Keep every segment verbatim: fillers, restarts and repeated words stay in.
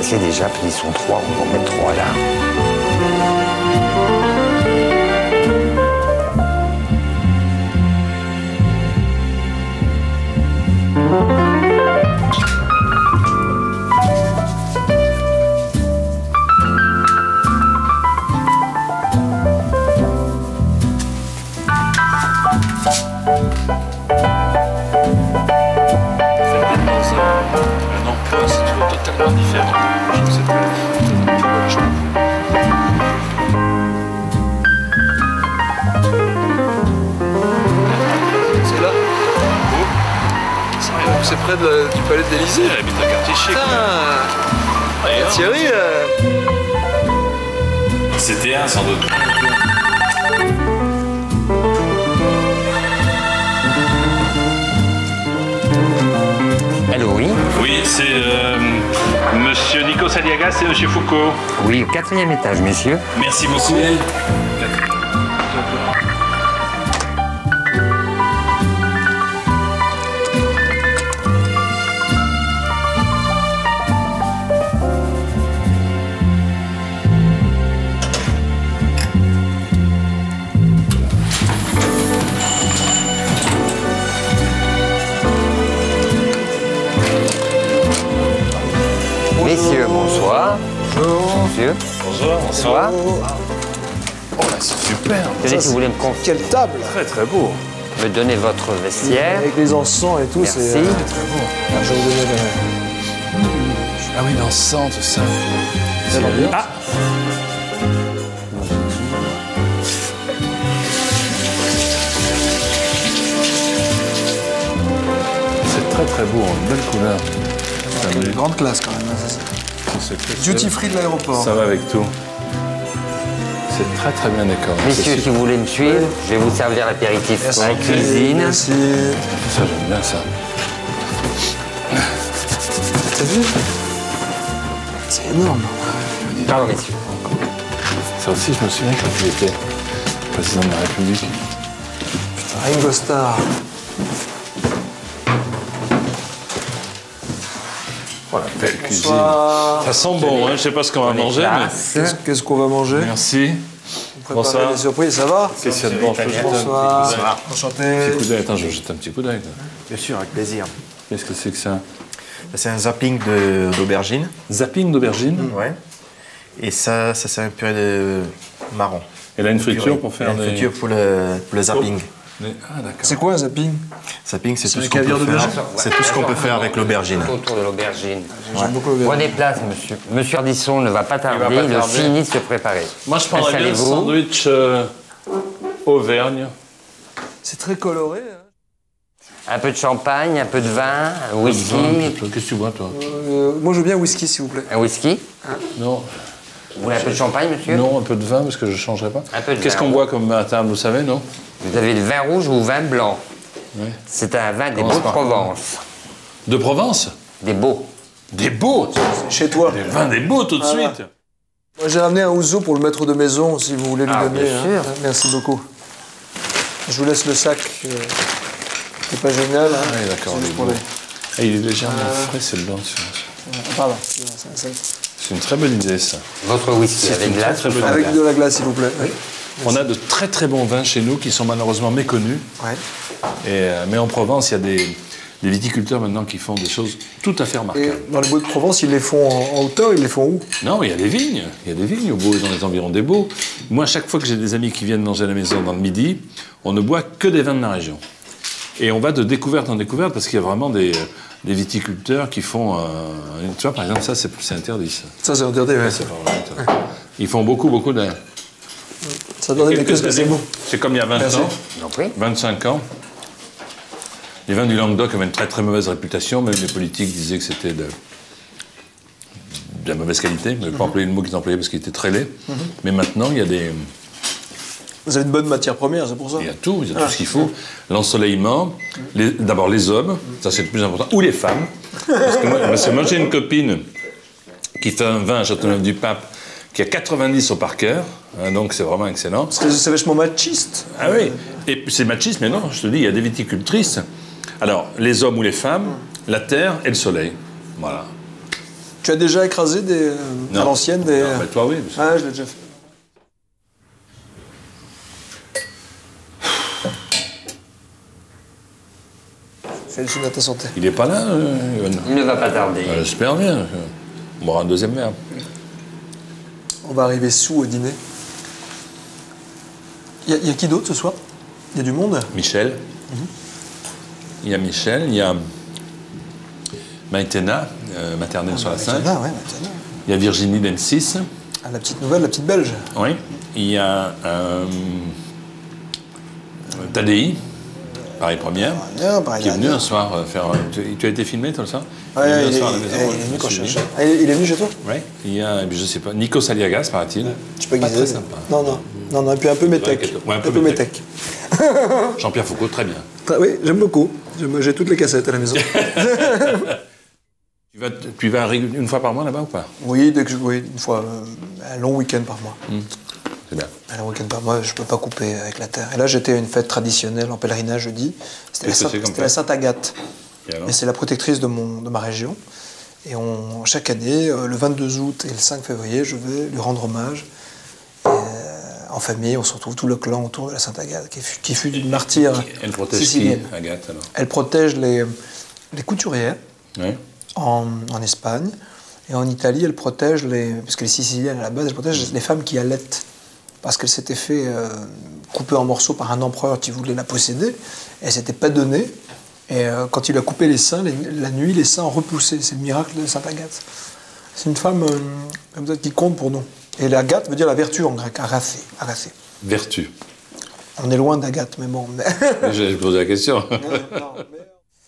pressés déjà, puis ils sont trois, on va en mettre trois là. C'est près de, du palais de l'Élysée. Elle habite un quartier chic. Putain, Thierry. Euh... C'était un sans doute. Allô, oui? Oui, c'est euh, Monsieur Nikos Aliagas et Monsieur Foucault. Oui, au quatrième étage, messieurs. Merci beaucoup. Messieurs, bonsoir. Bonjour. Monsieur. Bonjour, Bonsoir. Oh là, c'est super. Tenez, si vous voulez me confier. Quelle table. très très beau. Me donner votre vestiaire. Avec les encens et tout, c'est Merci. euh, très beau. Ah, je vais vous donner le... Ah oui, l'encens, tout ça. C'est bien. Ah. C'est très très beau, une belle couleur. C'est une grande classe quand même. Duty free de l'aéroport. Ça va avec tout. C'est très très bien décoré. Messieurs, si vous voulez me suivre, je vais vous servir l'apéritif Merci. dans la cuisine. Merci. Ça, j'aime bien ça. T'as vu? C'est énorme. Pardon, messieurs. Ça aussi, je me souviens quand il était président de la République. Ringo Starr. Voilà, belle cuisine. Bonsoir. Ça sent bon, hein. Je sais pas ce qu'on va manger, mais... Qu'est-ce qu'est-ce qu'on va manger? Merci. On prépare Bonsoir. des surprises, ça va? Christiane, bon, je peux jeter un petit Bonsoir. coup d'œil. Enchanté. Petit coup d'œil. Attends, je vais jeter un petit coup d'œil. là. Bien sûr, avec plaisir. Qu'est-ce que c'est que ça? C'est un zapping de- d'aubergine. Zapping d'aubergine. Ouais. Et ça, ça c'est un purée de marron. Elle a une friture Purée. pour Et faire une des... friture pour le, pour le zapping. des- Ah, d'accord. C'est quoi un zapping? Zapping, c'est C'est tout un ce qu'on peut caviar faire. d'aubergine. C'est tout ce qu'on peut faire avec l'aubergine. Autour de l'aubergine. J'aime beaucoup l'aubergine. Prenez place, monsieur. Monsieur Ardisson ne va pas tarder, pas il, tarder. finit de se préparer. Moi, je prendrais bien le Installez-vous. sandwich euh, Auvergne. C'est très coloré. Hein. Un peu de champagne, un peu de vin, un whisky. Qu'est-ce que tu bois, toi? Euh, moi, je veux bien whisky, s'il vous plaît. Un whisky? Non. Vous voulez un peu de champagne, monsieur? Non, un peu de vin, parce que je ne changerai pas. Un peu de Qu'est-ce vin. qu'on boit comme à table, vous savez, non? Vous avez le vin rouge ou vin blanc. Ouais. C'est un vin des Commence Beaux de par- Provence. De Provence? Des Beaux. Des beaux! Chez toi. Des vins des beaux, tout de Ah. suite! Moi, j'ai ramené un ouzo pour le maître de maison, si vous voulez lui Ah, donner. bien sûr. Merci beaucoup. Je vous laisse le sac. Euh, c'est pas génial. Hein. Ah, oui, d'accord, C'est il juste est pour beau. les- Ah, il est légèrement frais, c'est le blanc. c'est- Ah, pardon. C'est un sac. C'est une très bonne idée, ça. Votre whisky avec une très, glace très ou bonne sans Avec glace? de la glace, s'il vous plaît. Oui. On a de très très bons vins chez nous qui sont malheureusement méconnus. Ouais. Et, euh, mais en Provence, il y a des, des viticulteurs maintenant qui font des choses tout à fait Et remarquables. dans les Beaux de Provence, ils les font en, en hauteur, ils les font où? Non, il y a des vignes. Il y a des vignes au beau, dans les environs des Beaux. Moi, à chaque fois que j'ai des amis qui viennent manger à la maison dans le midi, on ne boit que des vins de la région. Et on va de découverte en découverte parce qu'il y a vraiment des, des viticulteurs qui font... euh, tu vois, par exemple, ça, c'est c'est interdit, ça. Ça, c'est interdit, ouais. C'est pas vraiment interdit. Ils font beaucoup, beaucoup de... Ça donne des Quelques que c'est années. beau. C'est comme il y a vingt Merci. ans, Je vous en prie. vingt-cinq ans. Les vins du Languedoc avaient une très très mauvaise réputation. Même les politiques disaient que c'était de, de la mauvaise qualité. Je ne vais pas employer le mot qu'ils employaient parce qu'il était très laid. Mais maintenant, il y a des... Vous avez une bonne matière première, c'est pour ça? Il y a tout, il y a tout ce qu'il faut. L'ensoleillement, les- d'abord les hommes, ça c'est le plus important, ou les femmes. Parce que moi, parce que moi, j'ai une copine qui fait un vin à Châteauneuf-du-Pape qui a quatre-vingt-dix au par cœur, hein, donc c'est vraiment excellent. Parce que c'est vachement machiste. Ah oui, et c'est machiste, mais non, je te dis, il y a des viticultrices. Alors, les hommes ou les femmes, la terre et le soleil. Voilà. Tu as déjà écrasé des, euh, à l'ancienne des... Non, mais toi, oui. Ah, je l'ai déjà fait. Félicitations à ta santé. Il est pas là, euh, Yoann. Il ne va pas tarder. Euh, J'espère bien. On aura un deuxième verre. On va arriver sous au dîner. Il y, y a qui d'autre ce soir? Il y a du monde? Michel. Mm-hmm. Il y a Michel, il y a Maïtena, euh, maternelle ah, sur la Maïtena, cinq. ouais, Maïtena. Il y a Virginie d'M six. Ah, la petite nouvelle, la petite belge. Oui. Il y a euh, Tadei, Paris Première, Bien, pareil, qui est venu bien. un soir euh, faire... Tu, tu as été filmé, toi, ça? Ouais, il est venu un il, soir à la il- maison, il ouais, est venu je quand je me suis cherchais. Ah, il il est venu chez toi? dit. Ouais. Il y a, je sais pas, Nikos Aliagas, paraît-il. Tu peux Pas guiser. très sympa. Non, non. Non, non, et puis un peu métèque. Ouais, un peu métèque. Jean-Pierre Foucault, très bien. Oui, j'aime beaucoup. J'aime- J'ai toutes les cassettes à la maison. Tu vas, tu vas rég- une fois par mois là-bas ou pas? Oui, dès que je... Oui, une fois, euh, un long week-end par mois. C'est bien. Un long week-end par mois, je peux pas couper avec la terre. Et là, j'étais à une fête traditionnelle en pèlerinage jeudi. C'était la, Qu'est-ce que Sainte- c'est comme c'était la fête Sainte Agathe. Et alors Et c'est la protectrice de, mon, de ma région. Et on, chaque année, euh, le vingt-deux août et le cinq février, je vais lui rendre hommage. Et, euh, en famille, on se retrouve tout le clan autour de la Sainte Agathe, qui fut, qui fut une martyre Elle protège qui, sicilienne. Agathe, alors? Elle protège les, les couturières Oui. en, en Espagne. Et en Italie, elle protège les... Parce que les Siciliennes, à la base, elle protège les femmes qui allaitent. Parce qu'elle s'était fait euh, couper en morceaux par un empereur qui voulait la posséder. Elle ne s'était pas donnée. Et euh, quand il a coupé les seins, les- la nuit, les seins ont repoussé. C'est le miracle de Sainte Agathe. C'est une femme euh, comme ça qui compte pour nous. Et l'Agathe veut dire la vertu en grec, agathé. agathé. Vertu. On est loin d'Agathe, mais bon. J'ai posé la question. Non, non, mais-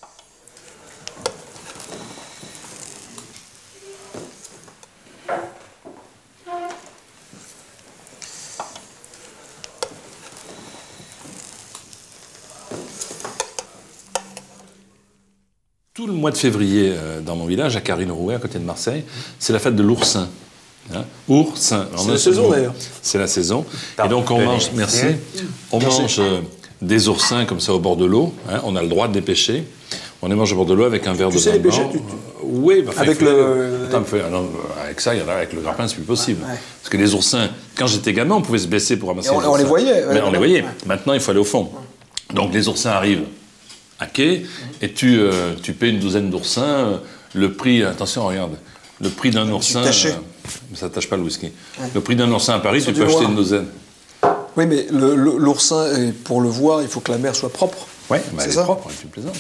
Tout le mois de février, euh, dans mon village, à Carine-Rouet, à côté de Marseille, c'est la fête de l'oursin. Hein, oursin. Alors, C'est on a la ce saison, mot. d'ailleurs. C'est la saison. T'as Et donc on reconnu. mange, merci, on mange euh, des oursins comme ça au bord de l'eau. Hein, on a le droit de les pêcher. On les mange au bord de l'eau avec un verre Tu de sais vin les pêcher, blanc. tu- tu- Oui, bah, Avec il faut- le- Attends, faut- ah non, avec ça, il y en a avec le grappin, c'est plus possible. Ouais. Parce que les oursins, quand j'étais gamin, on pouvait se baisser pour ramasser Et on- les on les oursins. voyait, ouais, Mais on les ouais. voyait. Ouais. Maintenant, il faut aller au fond. Donc les oursins arrivent à quai et tu, euh, tu paies une douzaine d'oursins. euh, Le prix, attention, regarde, le prix d'un oursin. taché. euh, ça tâche pas le whisky. Le prix d'un oursin à Paris, tu Sur peux du acheter noir. une douzaine. Oui, mais le- le- l'oursin, et pour le voir, il faut que la mer soit propre. Ouais, bah, C'est elle est ça propre, tu plaisantes.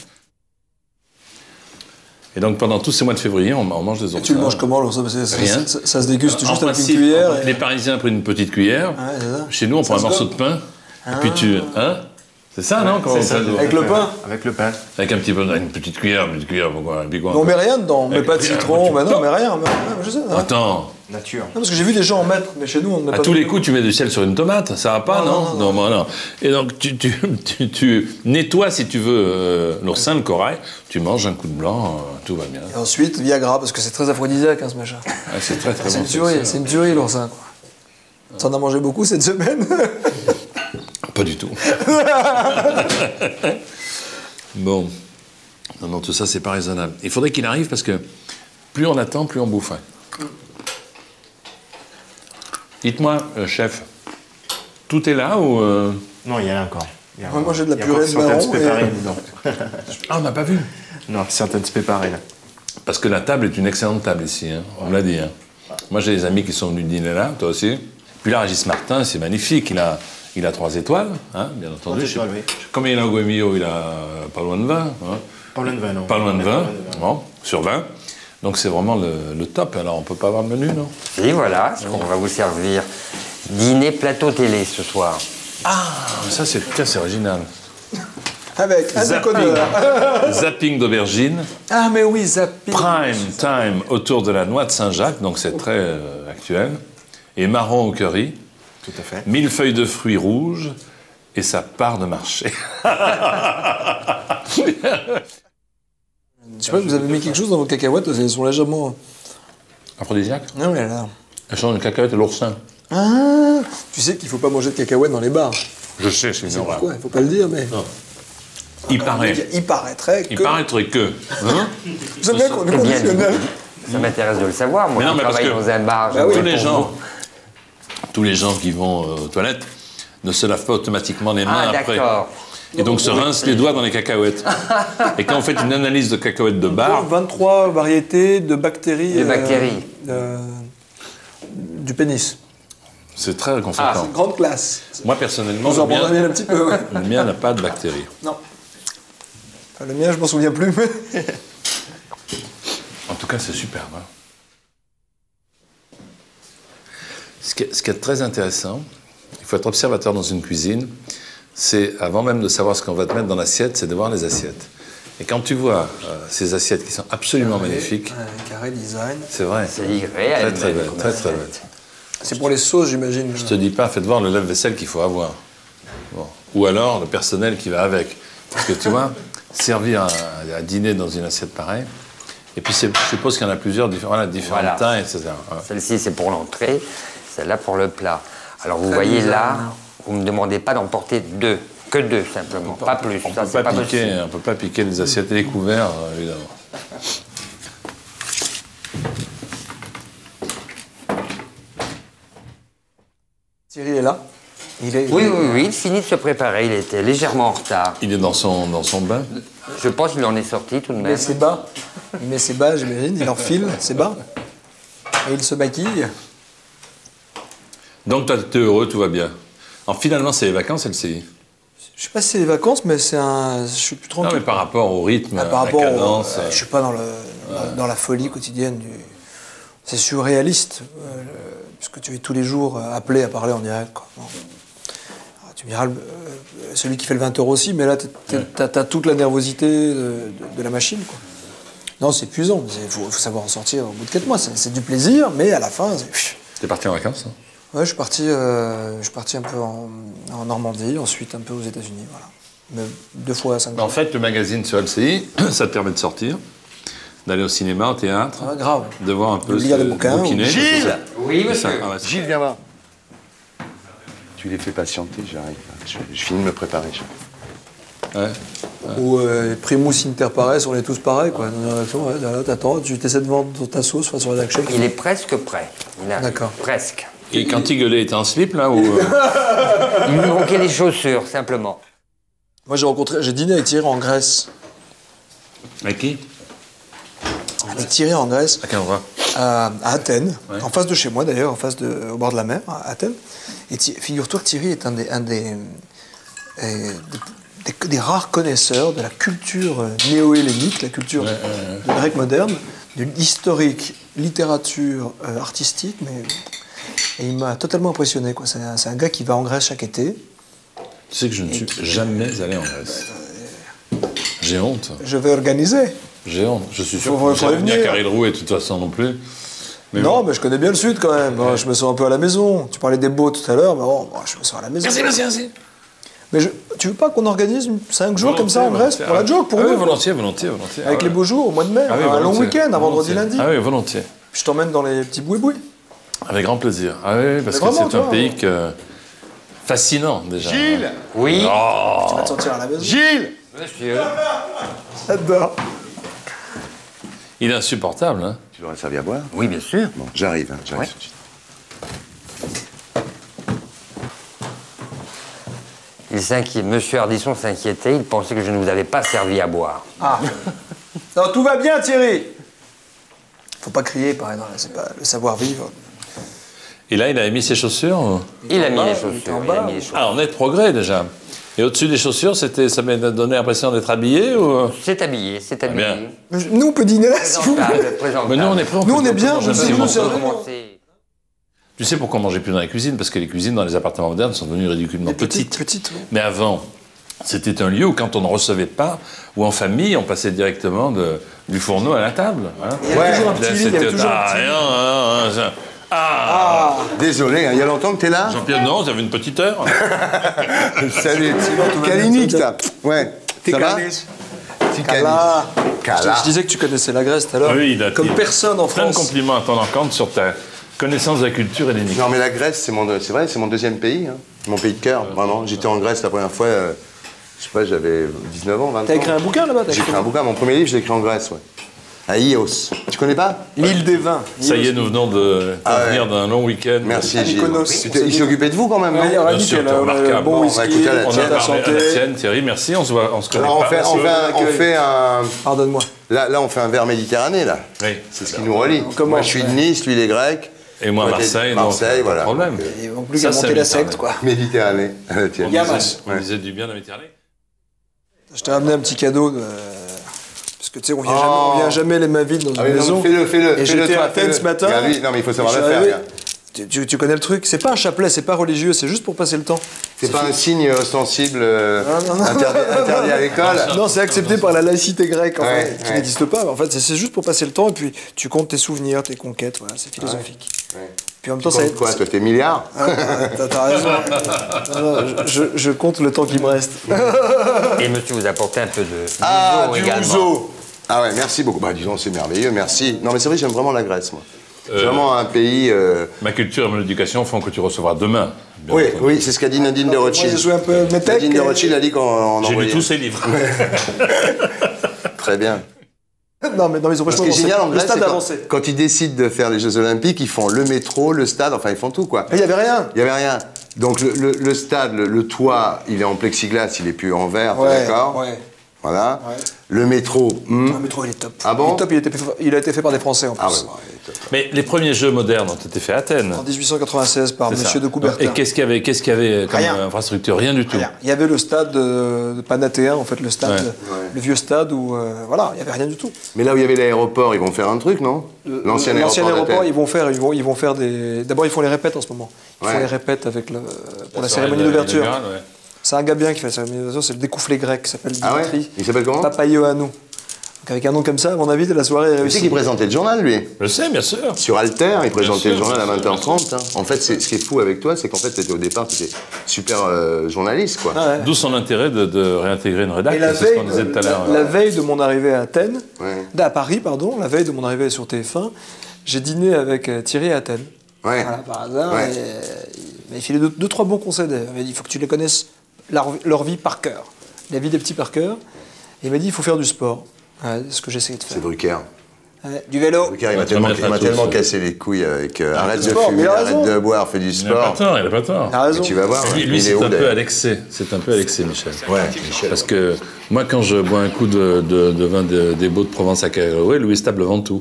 Et donc pendant tous ces mois de février, on, on mange des oursins. Tu le manges comment, l'oursin? Parce que ça, Rien. ça, ça se déguste En juste avec une principe, cuillère. et- Les Parisiens prennent une petite cuillère. Ouais, c'est ça. Chez nous, on Ça prend un se morceau gobe. de pain. Et puis tu. Hein? C'est ça, non? Comment on C'est ça, fait Avec le pain. Avec le pain. Avec un petit peu, une petite cuillère, une petite cuillère, pourquoi? Et puis quoi, Mais on met rien dedans, on met Avec pas de la cuillère, citron, tu bah non, peux- on met rien. mais- ouais, je sais, hein. Attends, Nature. Non, parce que j'ai vu des gens en mettre, mais chez nous, on ne met à pas tous de- les coups, tu mets du sel sur une tomate, ça va pas, Non, non? non, non, Non, non. Et donc, tu, tu, tu, tu nettoies, si tu veux, euh, l'oursin, le corail, tu manges un coup de blanc, euh, tout va bien. Et ensuite, Viagra, parce que c'est très aphrodisiaque, hein, ce machin. Ah, c'est très, très C'est bon. une tuerie, ça. c'est une tuerie, l'oursin, quoi. T'en as mangé beaucoup cette semaine? Pas du tout. Bon. Non, non, tout ça, c'est pas raisonnable. Il faudrait qu'il arrive parce que plus on attend, plus on bouffe. hein. Dites-moi, euh, chef, tout est là ou... euh, Non, il y en a encore. Il y a, On va manger de la il y a purée encore de certaines marron et- préparées dedans. Ah, on n'a pas vu. Non, certaines préparées là. Parce que la table est une excellente table ici, hein. On me l'a dit. hein. Moi, j'ai des amis qui sont venus dîner là, toi aussi. Puis là, Régis Martin, c'est magnifique. Il a, il a trois étoiles, hein, bien entendu. Trois Je sais- étoiles, oui. Combien il a au Guemio? Il a pas loin de vingt. hein. Pas loin de vingt, non. Pas loin de Pas vingt, loin de vingt. bon, sur vingt. Donc c'est vraiment le, le top. Alors on peut pas avoir le menu, non? Et voilà, on va vous servir. Dîner plateau télé ce soir. Ça, c'est tiens, c'est original. Avec un Zapping, décodeur. zapping d'aubergine, Ah, mais oui, zapping. prime time autour de la noix de Saint-Jacques, donc c'est très euh, actuel, et marron au curry, Tout à fait. mille feuilles de fruits rouges, et ça part de marché. Je sais pas, vous avez mis quelque chose dans vos cacahuètes, elles sont légèrement... Aphrodisiaque? Non, mais là... Elle change de cacahuète et l'oursin. Ah, tu sais qu'il faut pas manger de cacahuètes dans les bars. Je sais, c'est une horreur. Pourquoi? Il faut pas le dire, mais... Il paraît. Il paraîtrait que... Il paraîtrait que. Hein? Vous savez bien qu'on est Bien conditionnel. Ça m'intéresse de le savoir. Moi, Mais non, je mais parce travaille que dans un bar. Bah je oui. fais tous, les pour gens, vous. tous les gens qui vont euh, aux toilettes ne se lavent pas automatiquement les mains Ah, après. d'accord. Et donc se rincent les doigts dans les cacahuètes. Et quand vous faites une analyse de cacahuètes de bar, vingt-trois variétés de bactéries. De bactéries. euh, du pénis. c'est très réconfortant. C'est grande classe. Moi, personnellement, Vous en le mien, prenez un petit peu, ouais. le mien n'a pas de bactéries. Non. Enfin, le mien, je m'en souviens plus, mais... En tout cas, c'est superbe. hein. Ce qui, est, ce qui est très intéressant, il faut être observateur dans une cuisine, c'est, avant même de savoir ce qu'on va te mettre dans l'assiette, c'est de voir les assiettes. Et quand tu vois euh, ces assiettes qui sont absolument magnifiques, Un carré design. c'est vrai. C'est Très, irréel. très belle, très, très belle. C'est pour les sauces, j'imagine. Je te dis pas, faites voir le lave-vaisselle qu'il faut avoir. Bon. Ou alors le personnel qui va avec. Parce que tu vois, servir à, à dîner dans une assiette pareille, et puis c'est- je suppose qu'il y en a plusieurs, diffé- voilà, différentes Voilà. tailles, et cetera. Voilà. Celle-ci, c'est pour l'entrée. Celle-là, pour le plat. Alors, vous Très voyez bizarre, là, hein. vous ne me demandez pas d'en porter deux. Que deux, simplement. Pas plus. On Ça, ne c'est peut, pas pas piquer, possible. on peut pas piquer les assiettes et les couverts, euh, évidemment. Thierry est là. Il est, Oui, oui, oui. Il finit de se préparer. Il était légèrement en retard. Il est dans son, dans son bain. Je pense qu'il en est sorti tout de Il même. met ses bas. Il met ses bas, j'imagine. Il enfile ses bas. Et il se maquille. Donc toi, t'es heureux, tout va bien. Alors finalement, c'est les vacances, elle s'est. Je sais pas si c'est les vacances, mais c'est un. Je suis plus Non, tranquille. mais par rapport au rythme, Ah, à par la rapport au- cadence. euh, je suis pas dans, le, dans, dans la folie quotidienne du. C'est surréaliste, euh, puisque tu es tous les jours euh, appelé à parler en direct. Quoi. Bon. Alors, tu me diras, le- euh, celui qui fait le vingt heures aussi, mais là, tu as, toute la nervosité de, de- de la machine. Quoi. Non, c'est épuisant. Il faut, faut savoir en sortir au bout de quatre mois. C'est c'est du plaisir, mais à la fin, c'est. T'es parti en vacances hein Ouais, je suis parti, euh, je suis parti un peu en, en Normandie, ensuite un peu aux États-Unis, voilà. Mais deux fois à cinq En jours. fait, le magazine sur L C I, ça te permet de sortir, d'aller au cinéma, au théâtre, Ah, grave. de voir un peu De lire ce- des bouquins, bouquiner. ou- Gilles Oui, C'est ça, monsieur. ah ouais, c'est- Gilles, viens voir. Tu les fais patienter, j'arrive. Je, je finis de me préparer. je- ouais. Ou euh, primus inter pares, on est tous pareils, quoi. Dans une rédaction, ouais, là, t'attends, tu essaies de vendre ta sauce face au rédaction. Il est presque prêt. Il arrive. D'accord. Presque. Et quand il gueulait, il était en slip, là ou, euh, Il me manquait les chaussures, simplement. Moi, j'ai rencontré, j'ai dîné avec Thierry en Grèce. Avec qui Avec Thierry en Grèce, À quel endroit à, à Athènes, Ouais. en face de chez moi d'ailleurs, en face de, au bord de la mer, à Athènes. Et Thi- figure-toi que Thierry est un des, un des, euh, des, des- des rares connaisseurs de la culture euh, néo-hellénique, la culture Ouais, ouais, de grec moderne, d'une historique, littérature, euh, artistique, mais et il m'a totalement impressionné. quoi. C'est un, c'est un gars qui va en Grèce chaque été. Tu sais que je ne suis jamais allé en Grèce. J'ai honte. Je vais organiser. J'ai honte. Je suis sûr Faut- que vous faut allez venir à venir. Carré-le-Rouet, de toute façon, non plus. Mais non, bon. mais je connais bien le sud quand même. Bon, je me sens un peu à la maison. Tu parlais des beaux tout à l'heure, mais bon, moi, je me sens à la maison. Merci, merci, merci. Mais je- tu veux pas qu'on organise une- cinq jours comme ça en Grèce pour la joke, pour ah nous oui, volontiers, volontiers, volontiers. Avec Ah les ouais. beaux jours, au mois de mai, Ah oui, un long volontiers, week-end, un vendredi, volontiers. lundi. Ah oui, volontiers. Je t'emmène dans les petits boui-boui. Avec grand plaisir. Ah oui, oui, parce Mais que vraiment, c'est un toi, pays que... fascinant, déjà. Gilles Oui. Oh. Tu vas te sentir à la maison. Gilles Monsieur. J'adore. Il est insupportable, hein. Tu l'aurais servi à boire? Oui, bien sûr. Bon, j'arrive, hein, j'arrive Ouais. tout de suite. Il s'inquiète. Monsieur Ardisson s'inquiétait. Il pensait que je ne vous avais pas servi à boire. Ah. Non, tout va bien, Thierry. Faut pas crier, pareil, non, c'est pas le savoir-vivre. Et là, il a mis ses chaussures ou- Il a mis bas, les il est chaussures. en Il a bas. mis les chaussures. Ah, on est de progrès, déjà. Et au-dessus des chaussures, c'était, ça m'a donné l'impression d'être habillé ou... C'est habillé, c'est habillé. bien. Mais je- Nous, on peut dîner là, si vous voulez. Présentable, présentable. Mais nous, on est prêts. Nous, on peut- est bien, manger un vous petit savez, morceau. nous, c'est- On peut commencer. Tu sais pourquoi on mangeait plus dans la cuisine? Parce que les cuisines dans les appartements modernes sont devenues ridiculement petites. Petites, oui. Mais avant, c'était un lieu où quand on ne recevait pas, ou en famille, on passait directement de, du fourneau à la table. hein. Il y a toujours un petit Là, lit, il y a c'était- toujours un ah, petit lit. non, non, non, ça- ah, Désolé, hein, il y a longtemps que t'es là? Jean-Pierre, non, j'avais une petite heure. Salut, Kalinick, ça. Ouais. T'es Calice. Petit Kala. Kala. Je, je disais que tu connaissais la Grèce tout à l'heure. Oui, il a Comme il- personne en Plein de France. compliments à ton encontre sur ta connaissance de la culture hellénique. Non, mais la Grèce, c'est mon, c'est vrai, c'est mon deuxième pays. Hein. Mon pays de cœur, vraiment. J'étais en Grèce la première fois, euh, je sais pas, j'avais dix-neuf ans, vingt ans. T'as écrit un bouquin là-bas? t'as J'ai écrit un bouquin. Mon premier livre, je l'ai écrit en Grèce, ouais. À Ios. Tu connais pas? L'île des vins. Ça y est, nous venons de Ah revenir ouais. d'un long week-end. Merci Gilles. Mykonos. Tu t'es- Il s'est occupé de vous quand même, non? Ouais, il y aura Bien sûr, nickel, t'es hein, on a le remarquable. bon Bon, on whisky, va écouter à la On tienne. a la parlé à santé. la tienne, Thierry, merci, on se, voit, on se connaît Alors on pas. fait, on fait, un, on fait un... Pardonne-moi. Là, là, on fait un verre méditerranéen, là. Oui. C'est ce qui nous relie. Comment Moi, je suis de Nice, lui, il est grec. Et moi, Toi, t'es de Marseille, Marseille, donc, voilà. pas de problème. Ils vont plus Ça, qu'à c'est monter la Méditerranée. secte, quoi. Méditerranée. Tiens. Yamas. On disait du bien de la Méditerranée. Je t'ai ramené un petit cadeau. De... Parce que tu sais, on vient, Oh. jamais, on vient jamais les mains vides dans une Ah oui, non, maison. fais-le, fais-le. Et fais-le, j'étais toi, à Athènes fais-le. ce matin. Regarde, lui, non, mais il faut savoir Je le suis faire, arrivé. regarde. Tu, tu- tu connais le truc, c'est pas un chapelet, c'est pas religieux, c'est juste pour passer le temps. C'est pas un signe ostensible euh, Non, non, non. interdit, interdit à l'école. Non, c'est accepté par la laïcité grecque, en Ouais, fait, qui ouais. n'existe pas. En fait, c'est- c'est juste pour passer le temps et puis tu comptes tes souvenirs, tes conquêtes, voilà, c'est philosophique. Ouais. Puis en même temps, Tu ça comptes quoi, toi, t'es milliard? Ah, T'as t'as raison. Non, non, je, je- je compte le temps qui me reste. Et monsieur vous apportez un peu de Ah, ouzo du également. ouzo. Ah ouais, merci beaucoup. Bah, disons, c'est merveilleux, merci. Non, mais c'est vrai, j'aime vraiment la Grèce, moi. C'est vraiment un pays... euh, Ma culture et mon éducation font que tu recevras demain. bien Oui, entendu. oui, c'est ce qu'a dit Nadine de Moi, Rothschild. je suis un peu métèque. Nadine de Rothschild a dit qu'on en J'ai lu envoyait. tous ces livres. Très bien. Non, mais, non, mais ils ont Ce vachement qui est avancé. génial en Le Grèce, stade c'est a quand, avancé. quand ils décident de faire les Jeux Olympiques, ils font le métro, le stade, enfin ils font tout quoi. Il n'y avait rien. Il n'y avait rien. Donc le, le- le stade, le, le toit, il est en plexiglas, il est plus en verre, t'es Ouais, d'accord? ouais. Voilà. Ouais. Le métro, hmm. Le métro, il est top. Ah bon Il est top, il a, été fait, il a été fait par des Français en plus. Ah ouais, bon, il est top. Mais les premiers jeux modernes ont été faits à Athènes. En dix-huit cent quatre-vingt-seize par C'est Monsieur ça. de Coubertin. Et qu'est-ce qu'il y avait, qu'est-ce qu'il y avait comme Rien. infrastructure? Rien du tout. Rien. Il y avait le stade de, de Panatéen, en fait, le stade, Ouais. le vieux stade où, euh, voilà, il n'y avait rien du tout. Mais là où il y avait l'aéroport, ils vont faire un truc, non? L'ancien L'ancien aéroport, aéroport, d'Athènes. ils vont faire, ils vont, ils vont faire des. D'abord, ils font les répètes en ce moment. Ils Ouais. font les répètes avec le, pour la soirée cérémonie de- d'ouverture. inaugurale, ouais. C'est un gars bien qui fait la cérémonie d'ouverture, c'est le découflé grec, qui s'appelle Ah ouais? Dimitri. Il s'appelle comment? Papaioannou. Donc avec un nom comme ça, à mon avis, la soirée est Tu sais réussie. qu'il présentait le journal, lui? Je sais, bien sûr. Sur Alter, il présentait sûr, le journal à bien sûr, vingt heures trente. hein. En fait, c'est- ce qui est fou avec toi, c'est qu'en fait, t'étais au départ, tu étais super euh, journaliste, quoi. Ah ouais. D'où son intérêt de, de réintégrer une Et rédaction. la C'est ce veille, qu'on disait tout à l'heure. la, la veille de mon arrivée à Athènes, Ouais. à Paris, pardon, la veille de mon arrivée sur T F un, j'ai dîné avec euh, Thierry à Athènes. Ouais. Voilà, par hasard. Ouais. Et, euh, il m'a filé deux, deux, trois bons conseils. d'ailleurs. Il m'a dit il faut que tu les connaisses, leur, leur vie par cœur. La vie des petits par cœur. Et il m'a dit il faut faire du sport. Ouais, c'est ce que j'essaie de faire. C'est Drucker. Ouais, du vélo. Drucker, il m'a Ouais, tellement, te il m'a mettre à tellement tous. cassé les couilles avec euh, arrête de sport, mais fumer, il a arrête raison. de boire, fais du Il n'a pas sport. tort, il n'a pas tort. Il a raison. Et tu vas voir, Lui, il lui, est c'est où un peu à d'ailleurs? l'excès. C'est un peu à l'excès, Michel. Ouais, Michel. Parce que moi, quand je bois un coup de, de, de vin de- des Beaux de Provence à Caraoué, Louis Stable Ventoux.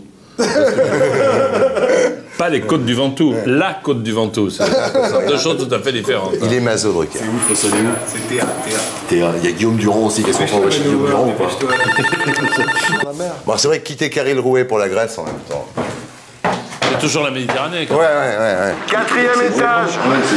Pas les côtes du Ventoux, la côte du Ventoux. C'est c'est deux choses tout à fait différentes. Il est maso, Drucker. Faut s'aller où? C'est Théa. Théa. Il y a Guillaume Durand aussi. Qu'est-ce qu'on fait chez Guillaume Durand ou pas? Ma mère. Bon, c'est vrai que quitter Caril Rouet pour la Grèce en même temps. C'est toujours la Méditerranée. Ouais, ouais, ouais, ouais. Quatrième étage.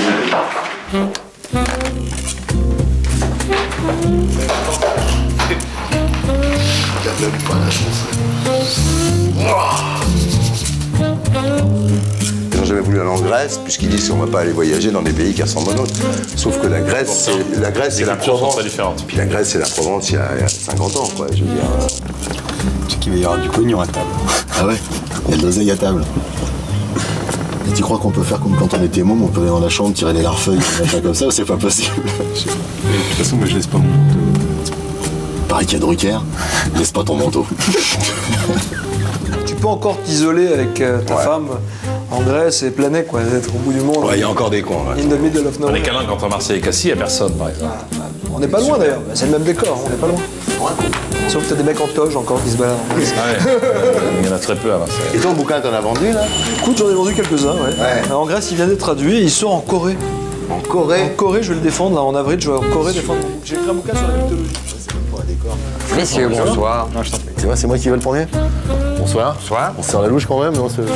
Ils n'ont jamais voulu aller en Grèce, puisqu'ils disent qu'on ne va pas aller voyager dans des pays qui ressemblent aux nôtres. Sauf que la Grèce, c'est la Grèce, c'est la cultures sont Provence. très différentes. Puis la Grèce, c'est la Provence il y a, il y a cinquante ans, quoi. Je veux dire. Tu sais qu'il va y avoir du pognon à table. Ah ouais? Il y a de l'oseille à table. Et tu crois qu'on peut faire comme quand on était môme, on peut aller dans la chambre, tirer les larfeuilles, des machins comme ça, ou c'est pas possible? De toute façon, moi je laisse pas mon manteau. Pareil qu'il y a Drucker, laisse pas ton manteau. Tu peux encore t'isoler avec euh, ta Ouais. femme en Grèce et planer, quoi, d'être au bout du monde. Ouais, il y a encore des cons, ouais. In the middle of Dans les nowhere. calanques entre Marseille et Cassis, il n'y a personne, par exemple. On n'est pas loin d'ailleurs, c'est le même décor, on n'est pas loin. Sauf que t'as des mecs en toge encore qui se baladent en Grèce. Ouais. Il y en a très peu à Marseille. Et ton bouquin, t'en as vendu, là? Écoute, j'en ai vendu quelques-uns, ouais. Ouais. Alors, en Grèce, il vient d'être traduit et il sort en Corée. En En Corée? Corée, je vais le défendre, là, en avril, je vais en Corée défendre. J'ai écrit un bouquin sur la mythologie. Messieurs, bonsoir. C'est vrai, c'est moi qui vais le premier? Bonsoir. Bonsoir. On se serre la louche quand même, non? c'est-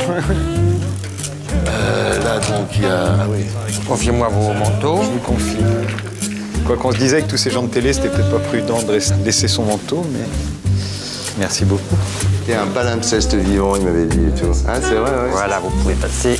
Euh, là, donc, il y a... Ah oui. Confiez-moi vos manteaux. Je vous confie. Quoi qu'on se disait avec tous ces gens de télé, c'était peut-être pas prudent de res- laisser son manteau, mais merci beaucoup. T'es un palimpseste vivant, il m'avait dit et tout. Ah, c'est vrai, ouais. Voilà, vous pouvez passer.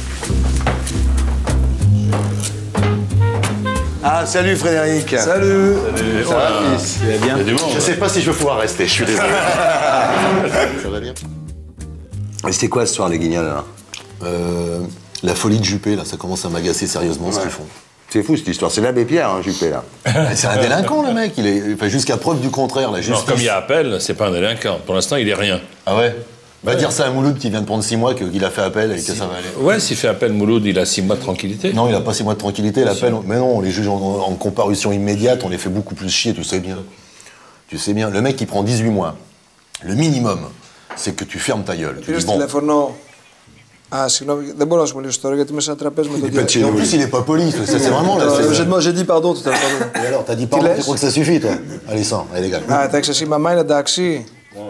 Ah, salut Frédéric. Salut. Ça va, fils? Il y a bien. Il y a du monde. Je sais pas si je vais pouvoir rester, je suis désolé. Ça va bien? Et c'était quoi ce soir, les Guignols, là? Euh, la folie de Juppé, là, ça commence à m'agacer sérieusement ce qu'ils font. C'est fou, cette histoire. C'est l'abbé Pierre, hein, Juppé, là. C'est un délinquant, le mec. Il est, enfin, jusqu'à preuve du contraire, là. Non, Juste comme il y a appel, c'est pas un délinquant. Pour l'instant, il est rien. Ah ouais? Va dire ça à Mouloud qui vient de prendre six mois, qu'il a fait appel et que ça va aller. Ouais, s'il fait appel, Mouloud, il a six mois de tranquillité. Non, il a pas six mois de tranquillité, l'appel. Mais non, les juges en, en comparution immédiate, on les fait beaucoup plus chier, tu sais bien. Tu sais bien. Le mec, il prend dix-huit mois. Le minimum, c'est que tu fermes ta gueule. Tu dis, bon. Ah, συγγνώμη, δεν μπορώ να σου μιλήσω τώρα γιατί είμαι σε ένα τραπέζι με τον dieu. En plus, il est pas poli, c'est vraiment là. J'ai dit pardon tout à l'heure. Et alors, t'as dit pardon, tu crois que ça suffit, toi? Allez, ça, allez, dégage. Ah, εντάξει, εσύ, maman είναι εντάξει.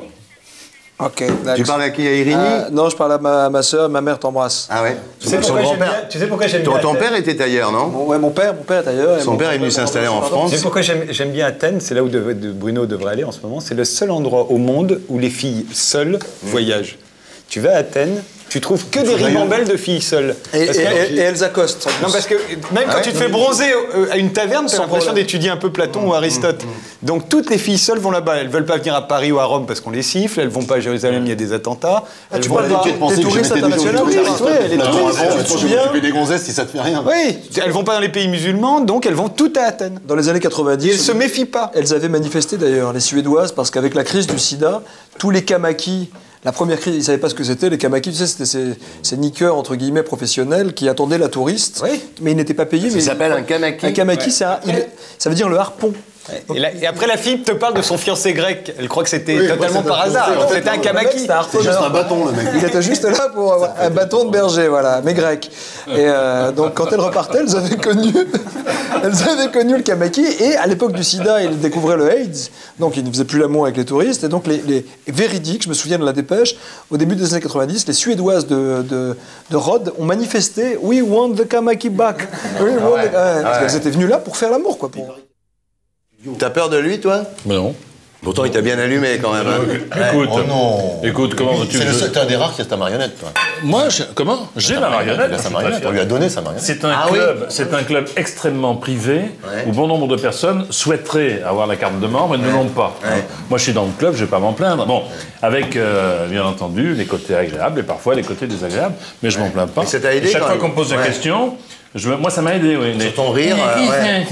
Ok, tu parles à qui, à Irini? euh, Non, je parle à ma, ma soeur, ma mère t'embrasse. Ah ouais? Tu sais pourquoi j'aime bien, tu sais pourquoi j'aime bien Ton, ton père était tailleur, non? Bon, ouais, mon père, mon père est ailleurs. Son père est venu s'installer en France. Tu sais pourquoi j'aime bien Athènes? C'est là où de, de Bruno devrait aller en ce moment. C'est le seul endroit au monde où les filles seules voyagent. Tu vas à Athènes, tu trouves que des ribambelles de filles seules. Et, parce et, que, et, et elles accostent. Non, parce que même quand tu te fais bronzer à une taverne, t'as l'impression d'étudier un peu Platon ou Aristote. Donc toutes les filles seules vont là-bas. Elles veulent pas venir à Paris ou à Rome parce qu'on les siffle. Elles vont pas à Jérusalem, il y a des attentats. Elles tu vont parles des touristes internationaux? Oui, les touristes. Tu fais des gonzesses si ça te fait rien. Oui, elles vont pas dans les pays musulmans, donc elles vont toutes à Athènes. Dans les années quatre-vingt-dix, et elles se méfient pas. Elles avaient manifesté d'ailleurs, les Suédoises, parce qu'avec la crise du sida, tous les kamakis. La première crise, ils ne savaient pas ce que c'était, les kamakis, tu sais, c'était ces, ces niqueurs, entre guillemets, professionnels qui attendaient la touriste, oui. mais ils n'étaient pas payés. Ça s'appelle un kamaki. Un kamaki, ouais. un, il, ça veut dire le harpon. Et, là, et après, la fille te parle de son fiancé grec. Elle croit que c'était oui, totalement par hasard. C'était un kamaki. C'était juste un bâton, le mec. Il était juste là pour avoir un bâton de berger, voilà, mais grec. Et euh, donc, quand elles repartaient, elles avaient connu, elles avaient connu le kamaki. Et à l'époque du sida, ils découvraient le AIDS. Donc, ils ne faisaient plus l'amour avec les touristes. Et donc, les, les véridiques, je me souviens de la dépêche, au début des années quatre-vingt-dix, les Suédoises de, de, de Rhodes ont manifesté « We want the kamaki back ». Oui, ah ouais, the... ouais, parce qu'elles étaient venues là pour faire l'amour, quoi. Pour... T'as peur de lui, toi? Non. Pourtant, il t'a bien allumé quand même. Hein. Écoute, oh non. Écoute, comment veux-tu? C'est le seul, t'es un des rares qui a ta marionnette, toi. Moi, je, comment? J'ai ma marionnette. Il a sa marionnette. On lui a donné sa marionnette. C'est un ah, club, oui. C'est un club extrêmement privé ouais. où bon nombre de personnes souhaiteraient avoir la carte de membre et ne ouais. l'ont pas. Ouais. Moi, je suis dans le club, je ne vais pas m'en plaindre. Bon, avec euh, bien entendu les côtés agréables et parfois les côtés désagréables, mais je ouais. m'en plains pas. Et ça t'a aidé? Et chaque fois qu'on me pose ouais. la question. Je, moi, ça m'a aidé, oui. Sur ton rire, euh, ouais.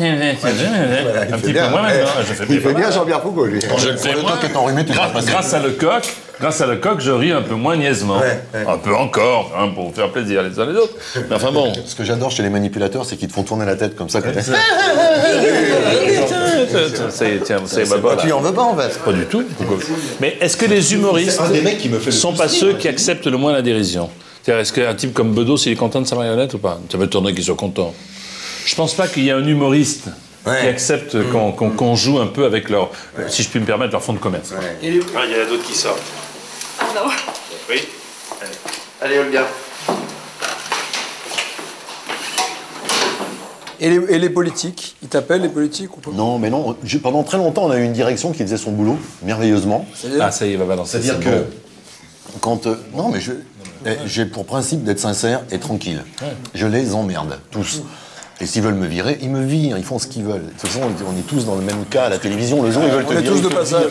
un petit peu moins maintenant. Je fais il fait bien Jean-Pierre Foucault, lui. Je le fais moins. Grâce, grâce à Lecoq, grâce à Lecoq, je ris un peu moins niaisement. Ouais, ouais. Un peu encore, hein, pour faire plaisir les uns les autres. Mais enfin bon. Ce que j'adore chez les manipulateurs, c'est qu'ils te font tourner la tête comme ça. Comme ça. C'est tu en veux pas, en fait. Pas du tout. Mais est-ce que les humoristes sont pas ceux qui acceptent le moins la dérision? Est-ce qu'un type comme Bedos, il est content de sa marionnette ou pas? Ça veut tourner qu'il soit content. Je pense pas qu'il y ait un humoriste ouais. qui accepte mmh. qu'on qu'on, qu'on joue un peu avec leur, ouais. si je puis me permettre, leur fonds de commerce. Ouais. Il y en a d'autres qui sortent. Ah non. Oui. Allez, Olga. Et les, et les politiques? Ils t'appellent, les politiques ou pas? Non, mais non. Je, pendant très longtemps, on a eu une direction qui faisait son boulot, merveilleusement. Ah, ça y est, va balancer. C'est-à-dire que bon. quand... Euh, non, mais je... J'ai pour principe d'être sincère et tranquille. Ouais. Je les emmerde, tous. Et s'ils veulent me virer, ils me virent, ils font ce qu'ils veulent. De toute façon, on est tous dans le même cas à la télévision. Le jour, ils veulent te virer. On est tous de passage.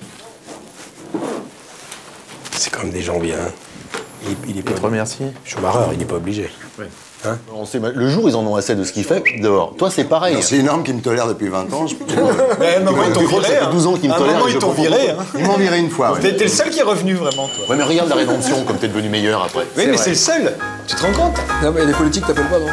C'est quand même des gens bien. Il, il est pas... trop merci. Schumacher, il n'est pas obligé. Ouais. Hein on sait, le jour, ils en ont assez de ce qu'il fait, puis dehors. Toi, c'est pareil. C'est une arme qui me tolère depuis vingt ans. Je... Mais à un moment, ils t'ont viré. Ça fait douze ans qu'ils me tolèrent. À un moment, ils t'ont viré. Hein. Ils m'ont viré une fois. Ouais. T'es le seul qui est revenu, vraiment, toi. Ouais, mais regarde la rédemption, comme t'es devenu meilleur après. Oui, mais c'est le seul. Tu te rends compte? Non, mais les politiques t'appellent pas, non?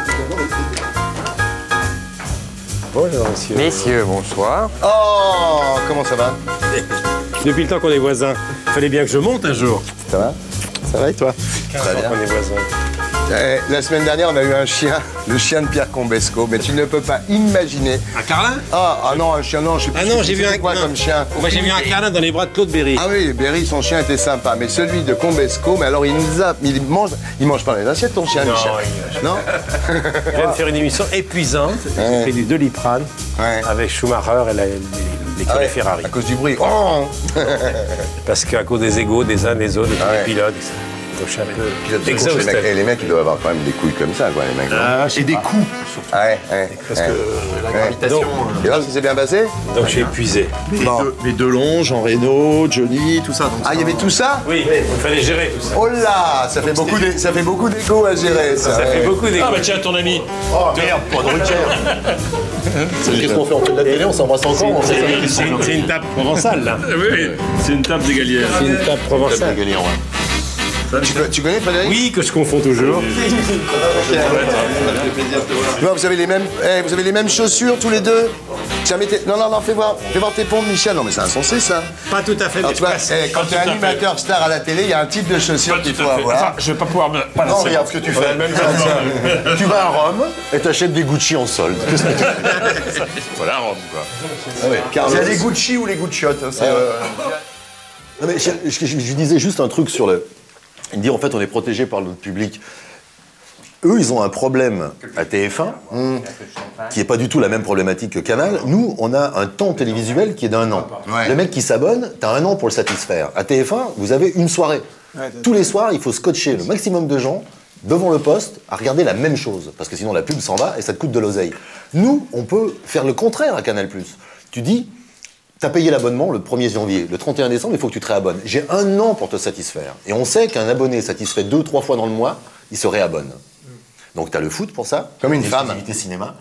Bonjour, monsieur. Messieurs, bonsoir. Oh, comment ça va? Depuis le temps qu'on est voisins, fallait bien que je monte un jour. Ça va? Ça va et toi? Très bien. On est voisins. Eh, la semaine dernière, on a eu un chien, le chien de Pierre Combesco, mais tu ne peux pas imaginer. Un carlin? Ah, ah non, un chien, non, je sais pas. Ah non, j'ai vu un quoi comme chien. Moi, j'ai vu un carlin dans les bras de Claude Berry. Ah oui, Berry, son chien était sympa, mais celui de Combesco, mais alors il nous a, il mange, il mange pas les assiettes, ton chien, non, Michel. Il... Non. Je viens de faire une émission épuisante. J'ai ouais. fait du Doliprane ouais. avec Schumacher et la, les, les ah ouais, Ferrari. À cause du bruit. Oh parce qu'à cause des égos des uns des autres, des ah ouais. pilotes. Un peu les, mecs, et les mecs, ils doivent avoir quand même des couilles comme ça, quoi, les mecs. Ah, et des coups, surtout. Ah ouais, ouais. Parce ouais. que euh, la gravitation... Donc, et là, ça s'est bien passé? Donc, j'ai épuisé. Les, bon. de, les Delon, Jean Reno, Johnny, tout ça. Ah, il y avait tout ça? Oui, il fallait gérer tout ça. Oh là, ça fait beaucoup, ça fait beaucoup d'égo à gérer, ça. Ça, ça ouais. fait beaucoup d'égo. Ah, bah tiens, ton ami. Oh, merde, pas de Drucker. Qu'est-ce qu'on fait? On fait de la télé, on s'embrasse encore? C'est une table provençale, là. Oui, c'est une table d'égalière. C'est une table provençale. Une table d'égalière, ouais. Tu, tu connais Frédéric? Oui, que je confonds toujours. Tu vois, vous avez les mêmes, eh, vous avez les mêmes chaussures tous les deux. Jamais t'es- non, non, non, fais voir, fais voir tes pompes, Michel. Non, mais c'est insensé, ça. Pas tout à fait, Alors, mais tu vois, presque. eh, quand Pas t'es tout à fait. animateur star à la télé, il y a un type de chaussures qu'il faut Tout à fait. avoir. Enfin, je vais pas pouvoir me. Voilà, Non, c'est regarde bon. ce que tu On a fais. le même Tiens, tu vas à Rome et t'achètes des Gucci en solde. Qu'est-ce que tu fais? Voilà, Rome, quoi. Ah ouais, Carlos. C'est les Gucci ou les Gucciottes. hein, c'est, euh, Non, mais je, je- je lui disais juste un truc sur le. Il me dit en fait on est protégé par notre public. Eux, ils ont un problème à T F un, qui n'est pas du tout la même problématique que Canal. Nous, on a un temps télévisuel qui est d'un an. Ouais. Le mec qui s'abonne, t'as un an pour le satisfaire. À T F un, vous avez une soirée. Tous les soirs, il faut scotcher le maximum de gens devant le poste à regarder la même chose. Parce que sinon, la pub s'en va et ça te coûte de l'oseille. Nous, on peut faire le contraire à Canal plus. Tu dis, t'as payé l'abonnement le premier janvier. Le trente et un décembre, il faut que tu te réabonnes. J'ai un an pour te satisfaire. Et on sait qu'un abonné satisfait deux, trois fois dans le mois, il se réabonne. Donc t'as le foot pour ça. Comme une Des femme. activités cinéma.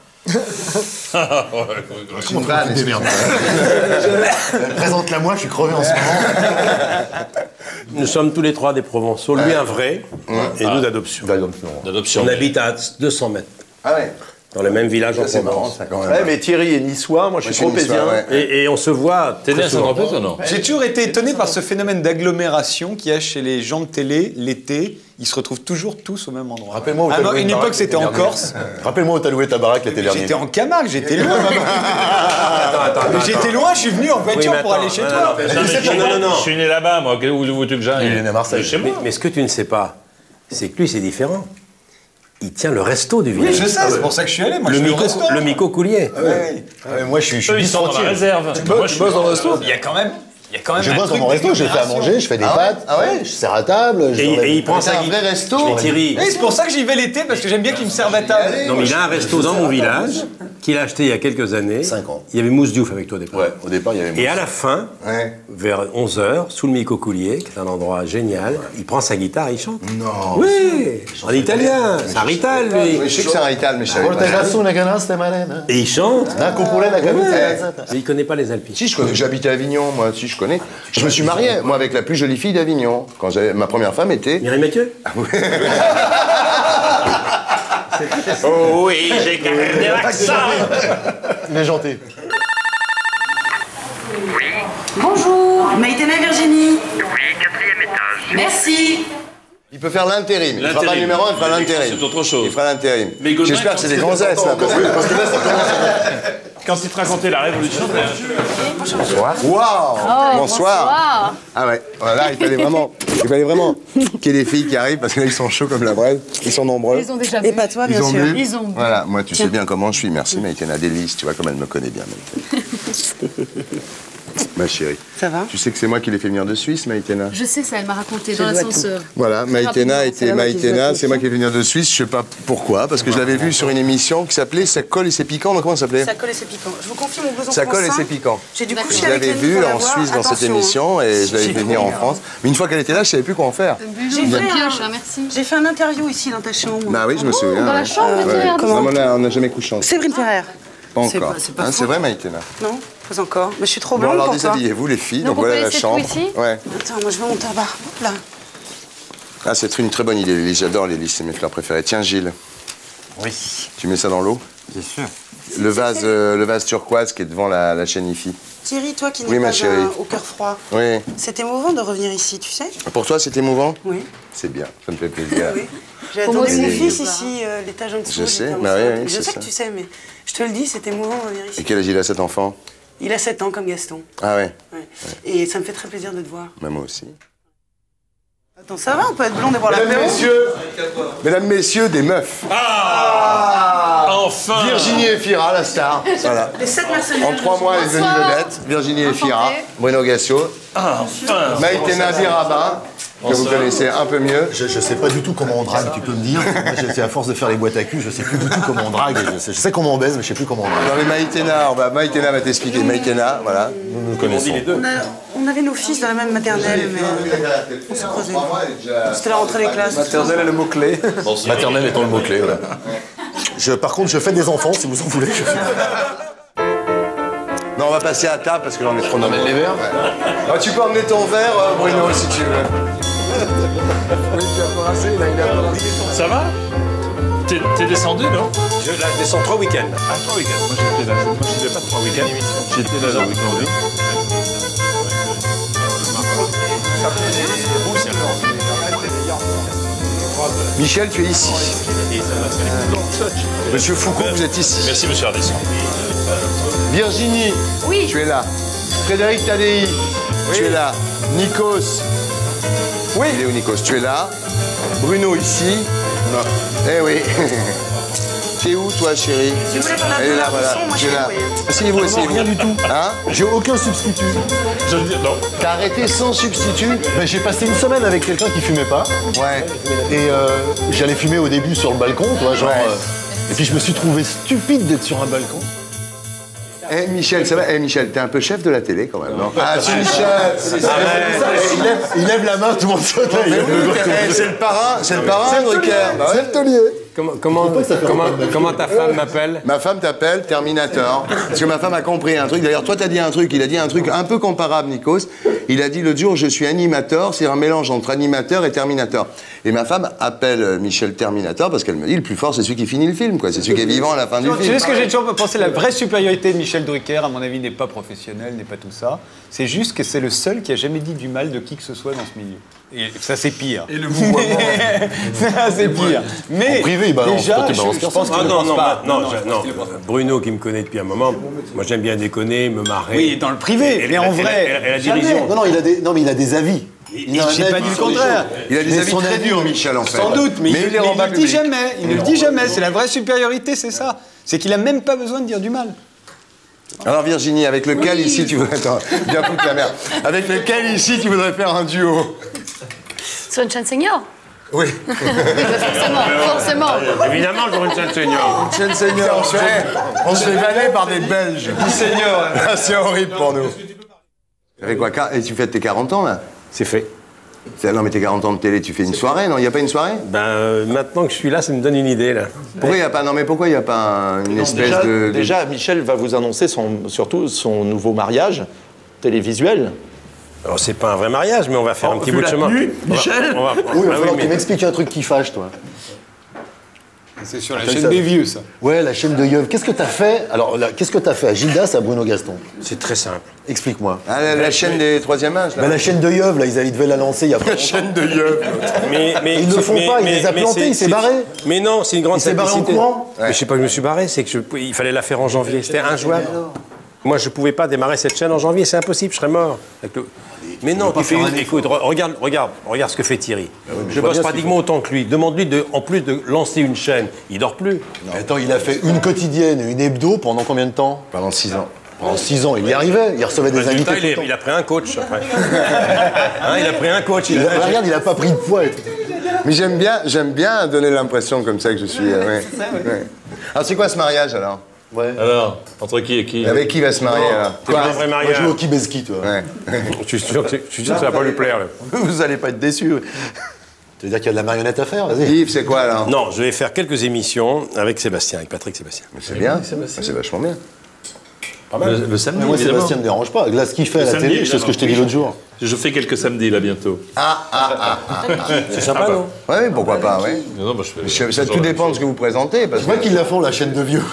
Comment tu vas, Des merdes. Présente-la moi, je suis crevé en ce moment. Nous sommes tous les trois des Provençaux, lui un vrai, et nous d'adoption. D'adoption. On habite à deux cents mètres, Ah ouais. dans le même village en C'est marrant, Provence. ça, quand même. Ouais, mais Thierry est niçois, moi je Moi, suis je suis niçois, tropézien. ouais. Et, et on se voit. T'es né très à souvent. Saint-Tropez, toi, non? J'ai toujours été étonné par ce phénomène d'agglomération qu'il y a chez les gens de télé l'été. Ils se retrouvent toujours tous au même endroit. Rappelle-moi où À t'as loué une une époque, baraque c'était l'été en dernier. Corse. Rappelle-moi où t'as loué ta baraque l'été dernier. J'étais en Camargue, j'étais loin. Attends, attends, Mais attends, j'étais loin, je suis venu en Oui, voiture mais pour attends, aller chez non, toi. non, non, Non, mais non, non, non. Je suis né là-bas, moi. Où veux-tu que j'aille? Il est né à Marseille. Chez Mais, moi. mais ce que tu ne sais pas, c'est que lui, c'est différent. Il tient le resto du village. Oui, je sais, c'est pour ça que je suis allé. Moi, Le je suis au Mico, resto. le Mico Coulier. Ouais. Ouais, moi, je suis, je suis Eux, ils sont dans la bistrotier. réserve. Moi, je suis bosses dans le resto? Il y a quand même, il y a quand même Je un bosse dans truc mon resto, je fais à manger, je fais des Ah ouais pâtes, Ah ouais je sers à table. je Et, leur- et il prend C'est sa un vrai resto. Mais Thierry, Oui, c'est pour ça que j'y vais l'été, parce que j'aime bien qu'ils me servent à table. non, mais il a un resto dans mon village qu'il a acheté il y a quelques années. Cinq ans. Il y avait Mousse Diouf avec toi au départ. Ouais, au départ, il y avait. Et à la fin, Ouais. vers onze heures, sous le Mico Coulier, qui est un endroit génial, il prend sa guitare et il chante. Non. Oui, en italien, c'est un rital, lui. Oui, je sais que c'est un rital, mais je savais Porta pas. grasso una canasta marena. Et il chante. Un coupole la camisa Ouais. alzata. Mais il connaît pas les Alpes. Si, je connais, j'habitais à Avignon, moi, si, je connais. Je me suis marié, moi, avec la plus jolie fille d'Avignon. Quand j'avais, ma première femme était... Mireille Mathieu. Oh oui, j'ai quand même des vaccins. Il est gentil. Bonjour, Maïtena Virginie. Oui, quatrième étage. Merci. Il peut faire l'intérim. Il fera pas le L'intérim. numéro un, il fera l'intérim. C'est autre chose. Il fera l'intérim. Mais Godin, J'espère que c'est des quand gonzesses, là. Parce que, parce que là, ça commence Quand il te racontait la révolution, Bonsoir. Waouh. Bonsoir. Ah ouais, voilà, il fallait vraiment, il fallait vraiment qu'il y ait des filles qui arrivent parce que là ils sont chauds comme la braise, ils sont nombreux. Ils ont déjà vu. Et pas toi, bien Ils ont sûr. bu. Ils ont bu. Voilà, moi tu sais bien comment je suis, merci Maïtena Délice, tu vois comme elle me connaît bien Maïtena. Ma chérie. Ça va? Tu sais que c'est moi qui l'ai fait venir de Suisse, Maïtena. Je sais ça, elle m'a raconté dans l'ascenseur. Voilà, Maïtena Rapidement, c'est était là-bas qu'il Maïtena, doit c'est moi qui l'ai fait venir de Suisse, je sais pas pourquoi, parce que je l'avais vu sur une émission qui s'appelait Ça colle et c'est piquant, donc comment ça s'appelait? Ça colle et c'est piquant. Je vous confie mon blouson Ça colle et France c'est cinq. piquant. J'ai dû Je coucher avec l'avais Annie vu pour en l'avoir. Suisse dans cette Attention, émission et je l'avais fait venir en France. Mais une fois qu'elle était là, je savais plus quoi en faire. J'ai fait, pioche, un... hein, merci. J'ai fait un interview ici dans ta chambre. Bah oui, je me souviens. Dans la ouais. chambre, Ouais, tu ouais. regardes Comment Non, mais on a- on n'a jamais couché ensemble. Séverine Ferrer. Pas C'est encore. pas- c'est pas Hein, faux. c'est vrai, Maïtena. Non, pas encore. Mais je suis trop Bon, blonde alors pour toi. déshabillez-vous, les filles. Donc, Donc, on peut voilà la laisser chambre. tout ici Ouais. Attends, moi je veux monter à bas. Hop là. Ah, c'est une très bonne idée, Lily. J'adore les listes, c'est mes fleurs préférées. Tiens, Gilles, Oui, tu mets ça dans l'eau. bien sûr. Le vase, euh, le vase turquoise qui est devant la, la chaîne IFI. Thierry, toi qui Oui, n'es ma pas chérie. un- au cœur froid, Oui. c'est émouvant de revenir ici, tu sais? Pour toi, c'est émouvant? Oui. C'est bien, ça me fait plaisir. Oui. J'ai Pour moi attendu mon aussi. fils ici, euh, l'étage en dessous. Je sais, j'étais bah oui, enceinte. oui, Je c'est sais ça. que tu sais, mais je te le dis, c'est émouvant de revenir Et ici. quel âge il a cet enfant? Il a sept ans comme Gaston. Ah ouais, Ouais. Et ça me fait très plaisir de te voir. bah, moi aussi. Attends, ça va? On peut être blonde et boire Mesdames, l'apéro? messieurs, mesdames, messieurs, des meufs. Ah, enfin. Virginie Efira, la star. Voilà. Les sept mercenaires. En trois mois, elle est devenue vedette. Virginie Efira, Bruno Gassio, Enfin. Maïtena Biraba, que vous connaissez un peu mieux. Je, je sais pas du tout comment on drague, tu peux me dire. Moi, j'ai- c'est à force de faire les boîtes à cul, je sais plus du tout comment on drague. Je sais, je sais comment on baise, mais je sais plus comment on drague. Non mais Maïtena, on va, Maïtena va t'expliquer. Maïtena, voilà. Nous nous connaissons. On, a- on avait nos fils dans la même maternelle, mais euh, on se croisait. C'était la rentrée des classes. Maternelle est le mot-clé. Maternelle étant le mot-clé, voilà. Je, par contre, je fais des enfants, si vous en voulez. Je fais- Non, on va passer à table parce que là on est trop nombreux. les verres. Tu peux emmener ton verre, euh, Bruno, si tu veux. Oui, tu as embrassé, là, il a embrassé. Ça va? T'es t'es descendu, non? Je, là, je descends trois week-ends. Ah, trois week-ends. Moi, j'étais là. Moi, je n'étais pas trois week-ends. J'étais là le week-end dernier. Michel, tu es ici. Monsieur Foucault, vous êtes ici. Merci, monsieur Ardisson. Virginie, oui. Tu es là. Frédéric Tadei, oui. Tu es là. Nikos. Oui. Il est où, Nikos? Tu es là. Bruno, ici. Non. Eh oui. T'es où, toi, chérie? Elle est là, voilà. Tu es là. Asseyez-vous, asseyez-vous. Rien du tout. Hein? J'ai aucun substitut. Je veux dire, non. T'as arrêté sans substitut? Ben, j'ai passé une semaine avec quelqu'un qui fumait pas. Ouais. Et euh, j'allais fumer au début sur le balcon, tu vois, genre. Ouais. Euh, et puis je me suis trouvé stupide d'être sur un balcon. Eh Michel, ça va? Eh Michel, t'es un peu chef de la télé quand même, non? Ah, c'est Michel! Il lève, il lève la main, tout le monde saute. C'est le parrain, c'est le parrain, Drucker. C'est le taulier. Comment, comment, comment, comment ta femme m'appelle? Ma femme t'appelle Terminator. Parce que ma femme a compris un truc. D'ailleurs, toi, t'as dit un truc. Il a dit un truc un peu comparable, Nikos. Il a dit l'autre jour, je suis animateur. C'est un mélange entre animateur et Terminator. Et ma femme appelle Michel Terminator parce qu'elle me dit le plus fort, c'est celui qui finit le film, quoi. C'est celui qui est vivant à la fin du film. Tu sais ce que j'ai toujours pensé? La vraie supériorité de Michel Drucker, à mon avis, n'est pas professionnelle, n'est pas tout ça. C'est juste que c'est le seul qui a jamais dit du mal de qui que ce soit dans ce milieu. Et ça, c'est pire. Et le vouvoiement. Ça, c'est pire. Mais en privé, il balance, déjà, toi, tu je, balances je pense Ah qu'il ne non, pense non, pas. non, non, je- non. Bruno, qui me connaît depuis un moment, moi j'aime bien déconner, me marrer. Oui, dans le privé, Et mais la- en et la- vrai. et la- et la jamais. dirigeante. Non, non, il a des, non, mais il a des avis. Il a un J'ai avis pas dit le sur les contraire. choses. Il a des Mais avis son très avis- durs, Michel, en fait. Sans doute, mais, mais il, il les mais rend il pas ne le dit publics. jamais. Il ne le dit jamais. C'est la vraie supériorité, c'est ça. C'est qu'il a même pas besoin de dire du mal. Alors Virginie, avec lequel Oui. ici tu voudrais... Attends, bien foutre la merde. Avec lequel ici tu voudrais faire un duo? Sur une chaîne senior. Oui. Oui, bah forcément, forcément. Évidemment, j'aurais une chaîne senior. Chaîne senior. On se fait, on se fait vanner par des Belges. Senior. Ah, c'est horrible pour nous. Ça fait quoi? Et tu fêtes tes quarante ans, là? C'est fait. C'est- Non, mais tes quarante ans de télé, tu fais une soirée, non? Il n'y a pas une soirée? Ben, euh, maintenant que je suis là, ça me donne une idée, là. Pourquoi il n'y a pas... Non, mais pourquoi il n'y a pas un- une Non, espèce déjà, de... de- déjà, Michel va vous annoncer son, surtout son nouveau mariage télévisuel. Alors, c'est pas un vrai mariage, mais on va faire un petit vu bout de la chemin. tenue, On va- Michel on va- Oui, il va Ah falloir que mais- tu m'expliques un truc qui fâche, toi. C'est sur la Appelle chaîne ça. des vieux, ça. Ouais, la chaîne de Yeuve. Qu'est-ce que t'as fait? Alors, là, qu'est-ce que t'as fait à Gildas, à Bruno Gaston? C'est très simple. Explique-moi. Ah, la, la chaîne des troisième âge, là. Ben, la chaîne de Yeuve, là, ils, ils devaient la lancer il y a pas La longtemps. chaîne de Yeuve. Mais, mais, Ils ne le font mais- pas, il mais- les a mais plantés, c'est- il s'est c'est- barré. Mais non, c'est une grande Il s'est barré en simplicité. courant. Mais je sais pas que je me suis barré, c'est que je- il fallait la faire en janvier. C'était injouable. Moi, je pouvais pas démarrer cette chaîne en janvier, c'est impossible, je serais mort. Avec le- Mais non, il fait une- écoute, re- regarde, regarde, regarde ce que fait Thierry. je vois bosse bien ce pratiquement autant que lui. Demande-lui, de, en plus de lancer une chaîne, il dort plus. Mais attends, il a fait une quotidienne et une hebdo pendant combien de temps? Pendant six ans. Pendant six ans, il y arrivait. Il recevait des Résultat, invités il, tout le est- temps. il a pris un coach après. Hein, il a pris un coach. Il Il a... a- regarde, il a pas pris de poids. et tout. Mais j'aime bien, j'aime bien donner l'impression comme ça que je suis... euh, ouais. Ouais. Alors, c'est quoi ce mariage, alors? Ouais. Alors, entre qui et qui? Avec qui va se marier, alors? C'est pas un vrai Moi, mariage. je joue au Kibeski, toi. Ouais. Je suis sûr que, c'est- je suis sûr que ça va pas lui plaire. là. Vous allez pas être déçus. Tu veux dire qu'il y a de la marionnette à faire? Vas-y. Yves, c'est quoi, alors? Non, je vais faire quelques émissions avec Sébastien, avec Patrick Sébastien. C'est bien, c'est vachement bien. Le, le samedi, Mais moi, évidemment. Sébastien ne me dérange pas. Là, ce qu'il fait à Le la samedi, télé, c'est ce que je t'ai dit évidemment. l'autre jour. Je fais quelques samedis, là, bientôt. Ah, ah, ah, ah, ah. C'est sympa, non? Ouais, pourquoi pas, ouais. Non, non, bah, je fais... Je- Ça, tout dépend de ce que vous présentez, parce Je vois que... qu'ils la font, la chaîne de vieux.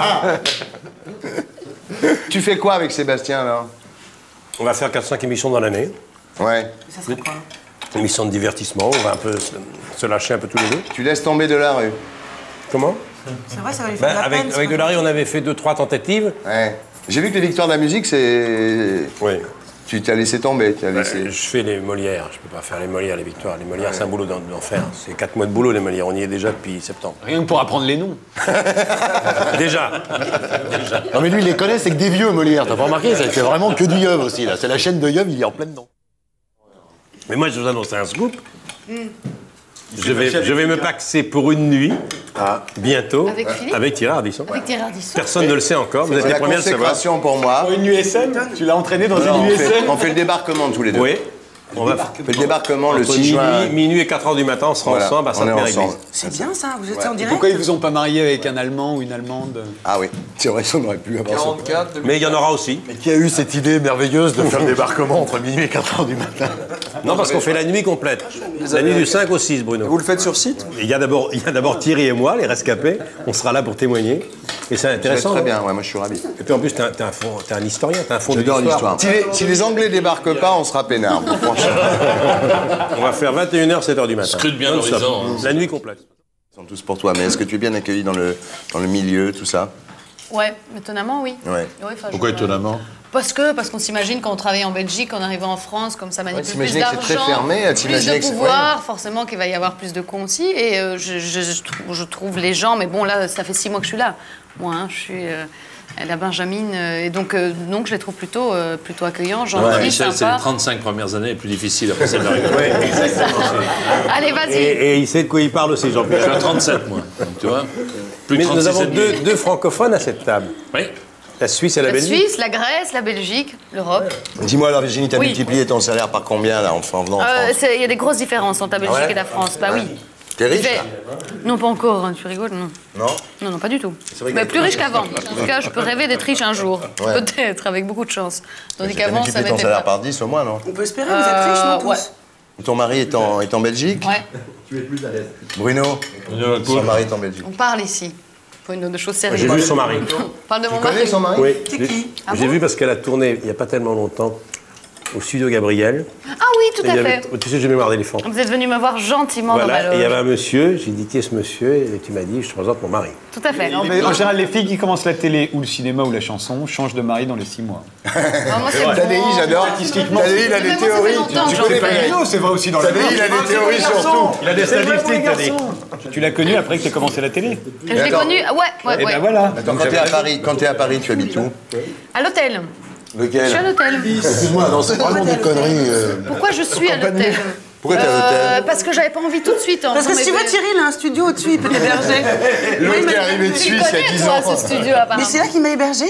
Tu fais quoi avec Sébastien, alors? On va faire quatre cinq émissions dans l'année. Ouais. Ça serait quoi? Émissions de divertissement, on va un peu se, se lâcher un peu tous les deux. Tu laisses tomber de la rue. Comment? C'est vrai, ça va lui faire Ben, de la avec, peine. avec ça. Delary, on avait fait deux, trois tentatives. Ouais. J'ai vu que les victoires de la musique, c'est... Oui. Tu t'as laissé tomber, tu as Ben, laissé... je fais les Molières, je peux pas faire les Molières, les victoires. Les Molières, c'est un boulot d'en- d'enfer. C'est quatre mois de boulot, les Molières. On y est déjà depuis septembre. Rien que pour apprendre les noms. Déjà. Non, mais lui, il les connaît, c'est que des vieux, Molière. T'as pas remarqué? C'est vraiment que du Yeuve aussi, là. C'est la chaîne de Yeuve, il est en plein dedans. Mais moi, je vous annonce un scoop. Je vais, je vais me paxer pour une nuit, bientôt, Avec Philippe avec Thierry Ardisson. Avec tes Ardisson. Personne ne le sait encore, vous êtes C'est les la premiers à le savoir. consécration pour moi. Une U S N? Tu l'as entraîné dans Alors, une on, U S fait, N? on fait le débarquement tous les deux. Oui. On va On fait le débarquement le entre six minuit, juin. minuit et quatre heures du matin, on sera Voilà, ensemble à on est Sainte-Mère-Église. ensemble. C'est bien ça, vous êtes en Et direct? pourquoi ils vous ont pas marié avec un Allemand ou une Allemande? Ah oui, c'est vrai, ça, on aurait pu avoir ça. quarante-quatre, Mais il y en aura aussi. Mais qui a eu cette idée merveilleuse de faire le débarquement entre minuit et quatre heures du matin? Non, parce qu'on fait la nuit complète. La nuit du cinq au six, Bruno. Vous le faites sur site? Il y a d'abord il y a d'abord Thierry et moi, les rescapés. On sera là pour témoigner. Et c'est intéressant. Très bien, ouais, moi je suis ravi. Et puis en plus, t'es un, t'es un, fond- t'es un historien, t'es un fond de J'adore l'histoire. l'histoire. Si, les- si les Anglais débarquent pas, on sera peinard. Franchement. On va faire vingt et une heures, sept heures du matin. Scrute bien Non-stop. l'horizon, hein. La nuit complète. Ils sont tous pour toi, mais est-ce que tu es bien accueilli dans le, dans le milieu, tout ça? Ouais, étonnamment, oui. Ouais. Oui, enfin, Pourquoi je- étonnamment? Parce que, parce qu'on s'imagine quand on travaille en Belgique, en arrivant en France, comme ça manipule plus t'imaginais que c'est d'argent, très fermé, à plus t'imaginer de que c'est- pouvoir, forcément qu'il va y avoir plus de cons aussi. Et euh, je, je- je trouve, je trouve les gens, mais bon là, ça fait six mois que je suis là. Moi, hein, je suis euh, la Benjamine, euh, et donc, euh, donc je les trouve plutôt, euh, plutôt accueillants, gentils, Ouais, Michel, c'est les sympas. trente-cinq premières années les plus difficiles après celle de rigoler. Allez, vas-y. Et, et il sait de quoi il parle aussi, Je Jean-Pierre. suis à trente-sept, moi. Donc, tu vois? Plus de Mais nous trente-six avons et demi. deux, deux francophones à cette table. Oui. La Suisse et la, La Belgique. Suisse, la Grèce, la Belgique, l'Europe. Dis-moi alors, Virginie, t'as Oui. multiplié ton salaire par combien, là, en en venant en Euh, France? c'est- Il y a des grosses différences entre la Belgique ouais et la France. Bah oui. T'es riche, Je vais- là? Non, pas encore, hein, tu rigoles, non. Non? Non, non, pas du tout. vrai Mais que- plus riche qu'avant. En tout cas, je peux rêver d'être riche un jour. Ouais. Peut-être, avec beaucoup de chance. Tandis T'as qu'avant, ça multiplié ton m'était salaire pas. par dix au moins, non? On peut espérer, vous êtes riches, non, tous? ouais. Ton mari est en, est en Belgique? Ouais, Bruno? Son mari est en Belgique. on parle ici. Faut une de choses sérieuses. J'ai vu son mari. On parle de mon Tu connais mari. son mari? Oui. C'est J'ai- qui Ah J'ai bon vu parce qu'elle a tourné il n'y a pas tellement longtemps au studio Gabriel. Ah oui, tout Et il à y avait- fait. Tu sais, j'ai mémoire d'éléphant. Vous êtes venu me voir gentiment dans ma Voilà, et il y loge. avait un monsieur, j'ai dit qui est ce monsieur Et tu m'as dit, je te présente mon mari. Tout à fait. Non, mais en général, les filles qui commencent la télé ou le cinéma ou la chanson changent de mari dans les six mois. Non, moi, c'est Tadei, bon. j'adore. Statistiquement. Tadei, il a Mais des moi, ça fait théories. longtemps que Tu j'en connais fais. pas Non, c'est vrai aussi dans la Tadei, il a des théories sur tout. Il a des statistiques, Tadei. Tu l'as connu après que tu as commencé la télé. Je l'ai Attends. connu. Ouais, ouais, Et ouais. ben voilà. Attends, quand t'es à Paris, quand t'es à Paris, tu habites où? À l'hôtel. Je suis à Lequel? l'hôtel. Excuse-moi, non, c'est vraiment des conneries. euh. Pourquoi je suis à l'hôtel Pourquoi t'es à l'hôtel? Parce que j'avais pas envie tout de suite. en Parce que faisant si tu mes- veux, Thierry, il a un studio au-dessus, il peut t'héberger. L'autre Oui, qui est mais- arrivé de Tu Suisse il y a connais, dix toi, ans. ce studio, apparemment. Mais c'est là qu'il m'a hébergé.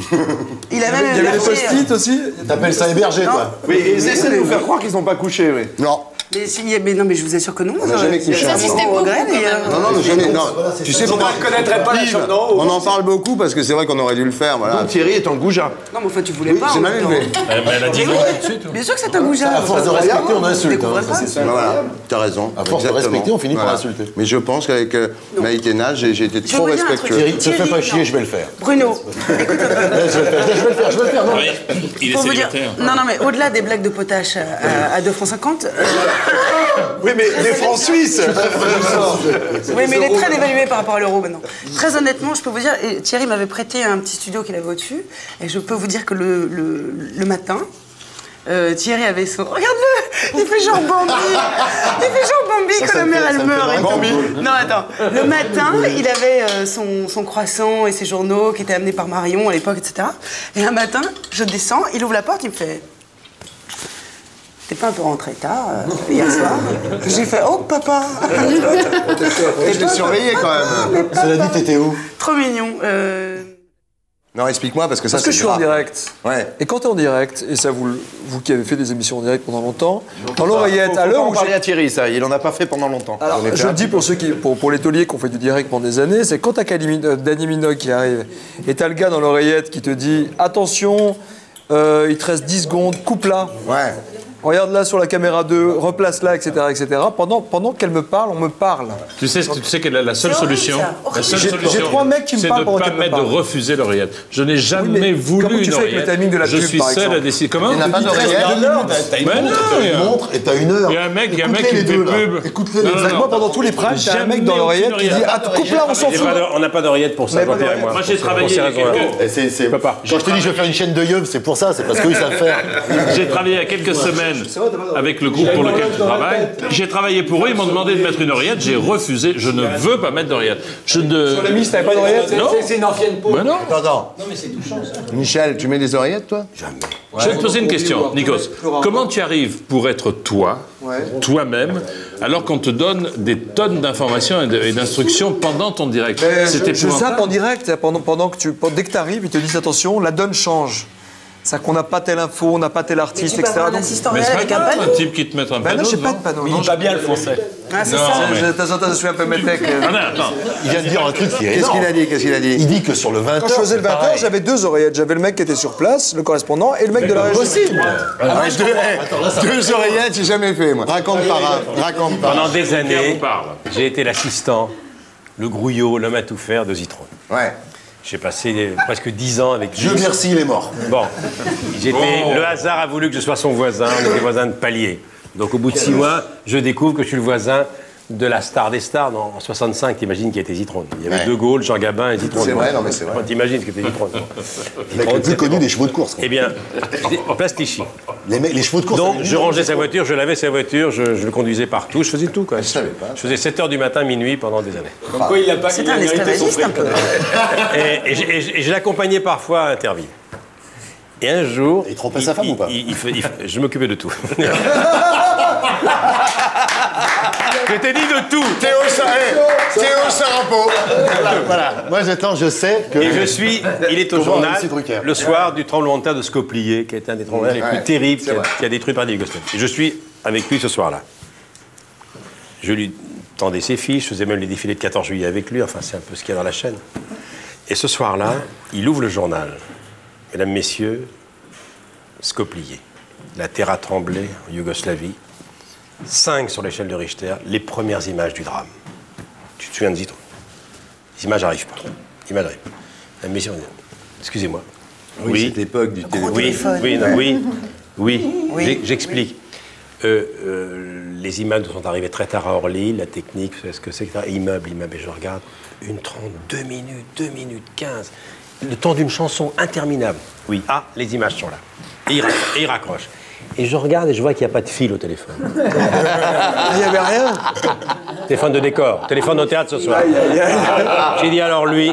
Il a même Il y avait des hébergé. post-it aussi? T'appelles ça héberger, toi? Oui, et ils essaient de nous faire croire qu'ils n'ont pas couché, oui. Non. Mais, si- mais non, mais je vous assure que non. On n'a jamais couché Vous assistez Au beaucoup, Grêle, quand et, même. euh, Non, non, mais jamais. Non. Tu sais pourquoi ne connaîtrait pas la Yves, chambre d'en haut. on en parle beaucoup parce que c'est vrai qu'on aurait dû le faire. Voilà. Donc Thierry est en goujat. Non, mais enfin, tu voulais pas. C'est en mal même temps. élevé. Elle, mais elle a dit non tout de suite. Bien sûr que c'est un goujat. À force de respecter, on insulte. Découvre hein, pas. ça, c'est ça. Ben voilà, t'as raison. À force de Exactement. respecter, on finit par Voilà. insulter. Mais je pense qu'avec euh, Maïté Nage, j'ai j'ai été Je trop veux dire un truc. respectueux. Thierry, te fais Thierry, pas chier, non. je vais le faire. Bruno, Je vais le faire, je vais le faire, je vais le faire. Non. Oui, il est pour vous dire. célibataire. Non, non, mais au-delà des blagues de potache à, à deux francs cinquante, euh, Oui, mais des francs suisses. oui, mais il est très dévalué par rapport à l'euro maintenant. Très honnêtement, je peux vous dire, et Thierry m'avait prêté un petit studio qu'il avait au-dessus, et je peux vous dire que le, le, le matin, euh, Thierry avait son. Regarde-le, il fait genre Bambi, il fait genre Bambi Ça, quand ça la me mère fait- elle ça me meurt. fait et Bambi. tout. Non, attends. Le matin, il avait euh, son, son croissant et ses journaux qui étaient amenés par Marion à l'époque, et cetera. Et un matin, je descends, il ouvre la porte, il me fait. T'es pas un peu rentré tard euh, hier soir? J'ai fait oh papa. Et je l'ai surveillé quand même. Cela dit, t'étais où? Trop mignon. Euh... Non, explique-moi parce que ça Parce que c'est je suis en grave. direct. Ouais. Et quand tu es en direct, et ça vous, vous qui avez fait des émissions en direct pendant longtemps, dans l'oreillette, Faut- à faut l'heure pas en où parler j'ai- à Thierry, ça. Il en a pas fait pendant longtemps. Alors, On est je fait le dis un- pour ceux qui, pour, pour les tauliers qui ont fait du direct pendant des années, c'est quand t'as Kalimi- euh, Danny Minogue qui arrive et t'as le gars dans l'oreillette qui te dit attention, euh, il te reste dix secondes, coupe là. Ouais. Regarde là sur la caméra deux, replace là, et cetera, et cetera. Pendant, pendant qu'elle me parle, on me parle. Tu sais, tu sais que la, la seule C'est horrible, solution, ça. la seule J'ai- solution, j'ai trois mecs qui me c'est parlent de pendant pas qu'elle me mettre de parle. refuser l'oreillette. Je n'ai jamais mais voulu comment tu une fais avec le oreillette. timing de la Je pub, suis par seul exemple à décider. Comment Il n'y en a pas Il te reste d'oreillette. une heure, t'as- t'as une Mais montre, non, t'as il y a- une montre et t'as une heure. Il y a un mec, il y a un mec Écoute-les qui me les fait deux, là. pub. Écoute-les Non, les non, deux. non. Moi, pendant tous les primes, t'as un mec dans Jamais l'oreillette qui dit aucune ah, coupe là, on s'en Il y a fout. pas de- On n'a pas d'oreillette pour ça, Mais pas Jean-Pierre et moi. Moi, j'ai Pour travaillé ces il y a raisons-là. quelques- Et c'est- c'est- Je peux pas. Quand je te dis je vais faire une chaîne de yeux, c'est pour ça, c'est parce qu'ils savent faire. J'ai travaillé il y a quelques semaines avec le groupe pour lequel je travaille. J'ai travaillé pour eux, ils m'ont demandé de mettre une oreillette, j'ai refusé, je ne veux pas mettre d'oreillette. Je ne... Sur la mise, t'avais pas d'oreillette? Non. C'est une ancienne peau. Ben non. Attends, attends. Non, mais c'est touchant ça. Michel, tu mets des oreillettes toi? Je vais te poser une question, Nikos. Comment tu arrives pour être toi, toi-même, alors qu'on te donne des tonnes d'informations et de- et d'instructions pendant ton direct? Euh, C'est je, je zappe épouvantable. en direct pendant, pendant que tu, pendant- dès que tu arrives, ils te disent attention, la donne change. C'est-à-dire qu'on n'a pas telle info, on n'a pas tel artiste, Mais tu peux et cetera. avoir un Donc- assistant Mais réel c'est avec pas un grave, panneau. un type qui te met un Ben panneau. non, j'ai pas devant. de panneau. Il Non, dit pas bien le français. Ah, c'est Non, ça. mais- je- De temps en temps, je suis un peu métèque. euh. Ah, mais attends. Il vient de dire un truc qui est Qu'est-ce énorme. qu'il a dit Qu'est-ce qu'il a dit Il dit que sur le vingt heures. Quand je faisais le vingt heures, j'avais deux oreillettes. J'avais le mec qui était sur place, le correspondant, et le mec de la régie. Possible ah, ouais, deux, hey, deux oreillettes, j'ai jamais fait, moi. Raconte par un, raconte par Pendant des années, vous parle. j'ai été l'assistant, le grouillot, l'homme à tout faire de Zitron. Ouais. J'ai passé euh, presque dix ans avec Dieu lui. merci, il est mort. Bon, j'étais, Bon. le hasard a voulu que je sois son voisin, on était voisins de palier. Donc au bout de six mois, je découvre que je suis le voisin de la star des stars. Non, en soixante-cinq, t'imagines qu'il était Zitron. Il y avait Ouais. De Gaulle, Jean Gabin et Zitron. C'est vrai, non mais c'est vrai. Bon, t'imagines ce que c'était Zitron. Le mec le plus connu des chevaux de course. quoi. Eh bien, Plastichi. Les, mecs- les chevaux de course. Donc, je rangeais sa voiture, je lavais sa voiture, je, je le conduisais partout, je faisais tout, quoi. Je savais pas. Je faisais sept heures du matin, minuit, pendant des années. Comme quoi, il l'a pas. C'est il a un mérité son esclavagiste un fric. peu. Et, et je- et je- et je l'accompagnais parfois à Interville. Et un jour. Il trompait sa femme il- ou pas il- il fait- il fait- Je m'occupais de tout. Je t'ai dit de tout. Théo, Sa- hey, Théo Sarapo. Voilà. Moi, j'attends, je sais que. Et je suis, il est au Comment journal Lucie Drucker. le soir du tremblement de terre de Skoplié, qui est un des tremblements de terre les Ouais, plus terribles c'est qui a, vrai. qui a détruit par des Yougoslavie. Et je suis avec lui ce soir-là. Je lui tendais ses fiches, je faisais même les défilés de quatorze juillet avec lui, enfin c'est un peu ce qu'il y a dans la chaîne. Et ce soir-là, il ouvre le journal. Mesdames, Messieurs, Skoplié. La terre a tremblé en Yougoslavie. cinq sur l'échelle de Richter, les premières images du drame. Tu te souviens de Zitron? Les images n'arrivent pas. Les images arrivent. Mesdames, Messieurs, excusez-moi. Oui, c'est l'époque du téléphone. Oui, téléphone. oui, non, oui, oui, Oui. J'ai- j'explique. Euh, euh, les immeubles sont arrivés très tard à Orly, la technique, vous savez ce que c'est, et cetera. Immeuble, immeuble, et je regarde, une trente, deux minutes, deux minutes quinze, le temps d'une chanson interminable. Oui, ah, les images sont là. Et il, ra- et il raccroche. Et je regarde et je vois qu'il n'y a pas de fil au téléphone. Ah, il n'y avait rien. Téléphone de décor, téléphone au théâtre ce soir. J'ai dit alors lui,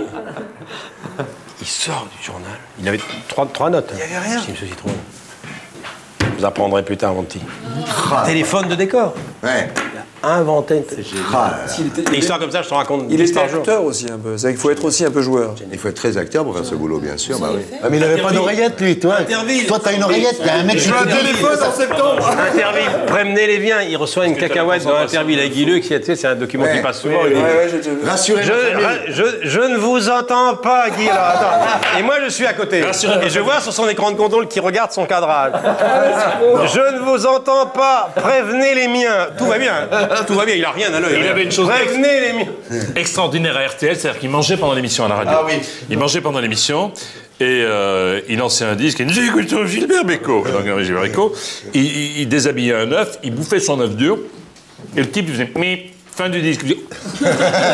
il sort du journal, il avait trois, trois notes. Il n'y avait rien. Je dis, monsieur Citron, vous apprendrez plus tard, mon petit. Téléphone de décor. Ouais. Inventé. Ah, Une histoire comme ça, je te raconte Il dix était par jour. acteur aussi un peu. C'est qu'il faut être aussi un peu joueur. il faut être très acteur pour faire ce boulot, bien sûr. Bah oui. Ah, mais il avait pas d'oreillette, lui. Toi, toi, t'as une oreillette. Il y a un mec qui te téléphone en septembre. Interville, prévenez les viens, il reçoit une cacahuète dans Interville à Guilleux, qui, tu sais, c'est un document Ouais. qui passe souvent. Ouais, il dit, ouais, j'ai- j'ai- Rassurez Je, la famille. je, je ne vous entends pas, Guy. Alors, attends. Et moi, je suis à côté. Et je vois sur son écran de contrôle qu'il regarde son cadrage. Je ne vous entends pas. Prévenez les miens. Tout va bien. Tout va bien. Il a rien à l'œil. Il avait une chose Prévenez les miens. extraordinaire à R T L, c'est-à-dire qu'il mangeait pendant l'émission à la radio. Ah oui. Il mangeait pendant l'émission et euh, il lançait un disque et il disait écoute Gilbert Bécaud. Donc euh, Gilbert Bécaud, il, il- il déshabillait un œuf, il bouffait son œuf dur et le type il faisait mais fin du disque. Il disait,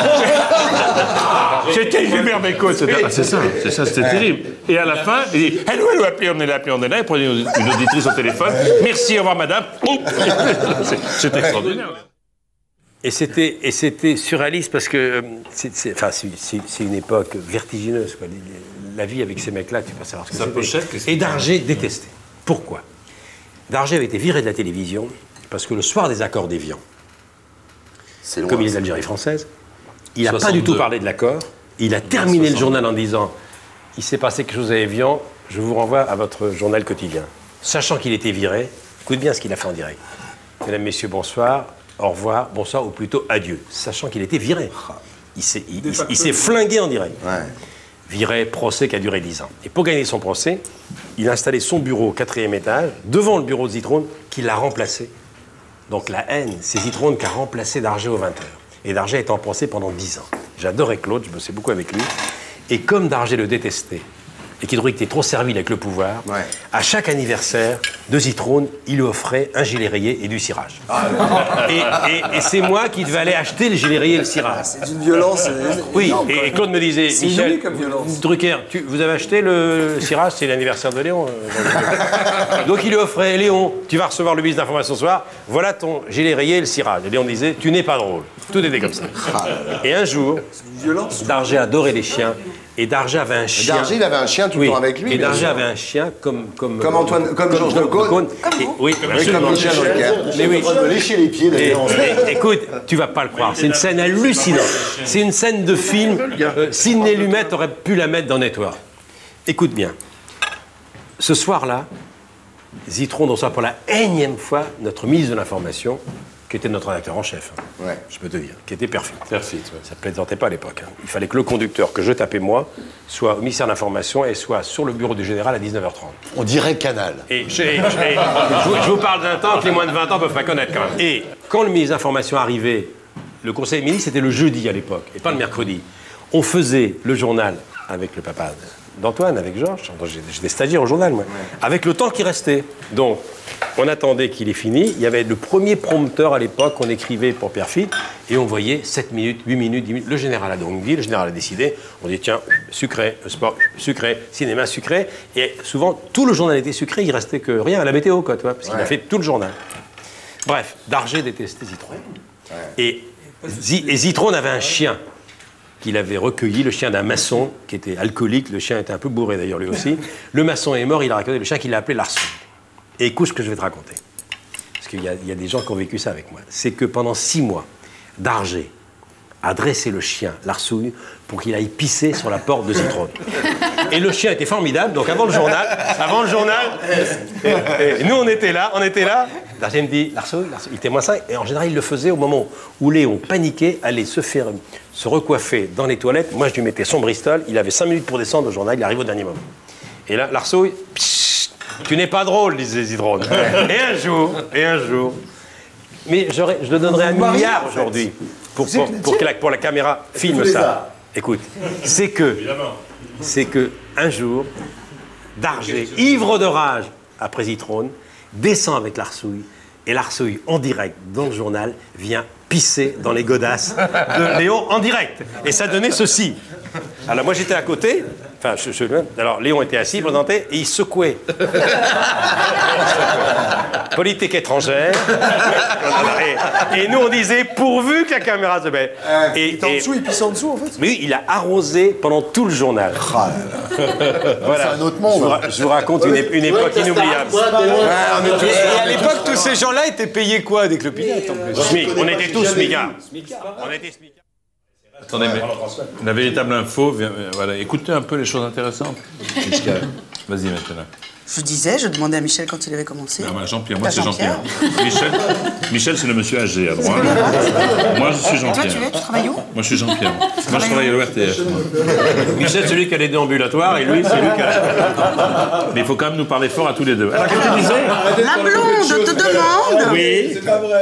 c'était Gilbert Bécaud, et cetera. Ah, c'est ça, c'est ça, c'était terrible. Et à la fin, il dit allô, allô, appelez, on est là, appelez, on est là. Il prenait une une auditrice au téléphone. Merci, au revoir madame. C'est- C'est extraordinaire. Et c'était, et c'était surréaliste parce que euh, c'est, c'est- enfin, c'est, c'est- c'est une époque vertigineuse. Quoi. La vie avec ces mecs-là, tu peux savoir ce que Sa c'était. pochette, qu'est-ce que Et c'est Darger détesté. Pourquoi? Darger avait été viré de la télévision parce que le soir des accords d'Évian, C'est loin. comme il est d'Algérie française, il n'a pas soixante-deux. du tout parlé de l'accord. Il a terminé le journal en disant il s'est passé quelque chose à Évian, je vous renvoie à votre journal quotidien. Sachant qu'il était viré, écoute bien ce qu'il a fait en direct. Mesdames, Messieurs, bonsoir, au revoir, bonsoir, ou plutôt adieu. Sachant qu'il était viré. Il s'est, il- il- il s'est flingué en direct. Ouais. Viré, procès qui a duré dix ans. Et pour gagner son procès, il a installé son bureau au quatrième étage, devant le bureau de Zitrone, qui l'a remplacé. Donc la haine, c'est Zitrone qui a remplacé Darger aux vingt heures. Et Darger est en procès pendant dix ans. J'adorais Claude, je bossais beaucoup avec lui. Et comme Darger le détestait, et qu'il trouvait qu'il était trop servile avec le pouvoir, Ouais. à chaque anniversaire de Zitrone, il lui offrait un gilet rayé et du cirage. et et- et c'est moi qui devais aller acheter le gilet rayé et le cirage. C'est d'une violence. euh, Oui, énorme, et, quand et même. Claude me disait, C'est Michel, inouï comme violence. Drucker, tu- vous avez acheté le cirage, c'est l'anniversaire de Léon. euh, Donc il lui offrait, Léon, tu vas recevoir le bis d'information ce soir, voilà ton gilet rayé et le cirage. Et Léon disait, tu n'es pas drôle. Tout était comme ça. Et un jour, Darger adorait les chiens, et Darger avait un chien. Darger, il avait un chien tout le Oui, temps avec lui. et bien Darger sûr. avait un chien comme... Comme, Comme Antoine- comme Georges Jean- Decaune. Et- Oui, Oui, absolument. comme Michel Drucker. Mais oui. en train de me lécher les pieds, Et- d'ailleurs. et- écoute, tu vas pas le croire, c'est une scène hallucinante. C'est une scène de film. Euh, Sidney Lumet aurait pu la mettre dans Network. Écoute bien. ce soir-là, Zitron reçoit pour la énième fois notre ministre de l'Information, qui était notre rédacteur en chef, hein, Ouais. je peux te dire, qui était Perfit. Perfit, ouais. Ça ne plaisantait pas à l'époque. Hein. Il fallait que le conducteur que je tapais moi soit au ministère de l'Information et soit sur le bureau du général à dix-neuf heures trente. On dirait Canal. Et je, et- et- je vous- je vous parle d'un temps que les moins de vingt ans ne peuvent pas connaître quand même. Et quand le ministre de l'Information arrivait, le conseil des ministres, c'était le jeudi à l'époque, et pas le mercredi. On faisait le journal avec le papa d'Antoine, avec Georges. J'étais stagiaire au journal, moi. Avec le temps qui restait. Donc, on attendait qu'il ait fini. Il y avait le premier prompteur à l'époque qu'on écrivait pour Perfit, et on voyait sept minutes, huit minutes, dix minutes. Le général a donc dit, le général a décidé. On dit, tiens, sucré, le sport, sucré, cinéma, sucré. Et souvent, tout le journal était sucré, il restait que rien à la météo, quoi, tu vois, parce qu'il a fait tout le journal. Bref, Darger détestait Zitron. Et, Zi- et Zitron avait un chien qu'il avait recueilli, le chien d'un maçon qui était alcoolique. Le chien était un peu bourré d'ailleurs lui aussi. Le maçon est mort, il a raconté le chien qu'il a appelé Larson. Et écoute ce que je vais te raconter. Parce qu'il y, a- il y a des gens qui ont vécu ça avec moi. C'est que pendant six mois, Darger a dressé le chien, Larsouille, pour qu'il aille pisser sur la porte de Zitron. Et le chien était formidable, donc avant le journal, avant le journal, et, et nous on était là, on était là, Darger me dit, Larsouille, Larsouille, il était moins cinq, et en général il le faisait au moment où Léon paniquait, allait se faire, se recoiffer dans les toilettes. Moi je lui mettais son Bristol, il avait cinq minutes pour descendre au journal, il arrive au dernier moment. Et là, Larsouille, pssst, tu n'es pas drôle, disait Zitron. Et un jour, et un jour, mais j'aurais- je le donnerais un milliard aujourd'hui pour, pour, pour que la, pour la caméra filme ça. Écoute, c'est que, c'est que un jour, Darger, ivre de rage après Zitron, descend avec Larsouille, et Larsouille, en direct, dans le journal, vient pisser dans les godasses de Léon en direct. Et ça donnait ceci. Alors moi j'étais à côté, enfin, je, je- alors Léon était assis, présenté, et il secouait. Politique étrangère. Et, et nous on disait pourvu que la caméra se mette. Et, Il est en dessous, il pisse en dessous en fait. oui, il a arrosé pendant tout le journal. Voilà. C'est un autre Je vous, monde. ra- je vous raconte une, é- une époque inoubliable. Et à l'époque, tous ces gens-là étaient payés quoi des clopinettes en plus? SMIC, on était tous smicards. On était smicards. Attendez, mais la véritable info, vient- euh, voilà, écoutez un peu les choses intéressantes. Vas-y maintenant. Je disais, je demandais à Michel quand il avait commencé. Ah, moi, Jean-Pierre, moi T'as c'est Jean-Pierre. Jean-Pierre. Michel, Michel c'est le monsieur âgé à droite. Moi je suis Et toi, Jean-Pierre. tu es, tu travailles où? Moi je suis Jean-Pierre. Moi je travaille à l'O R T F. Michel, celui qui a les deux ambulatoires, et lui, c'est lui qui a... Mais il faut quand même nous parler fort à tous les deux. Alors qu'est-ce que tu disais? La blonde te demande. Oui.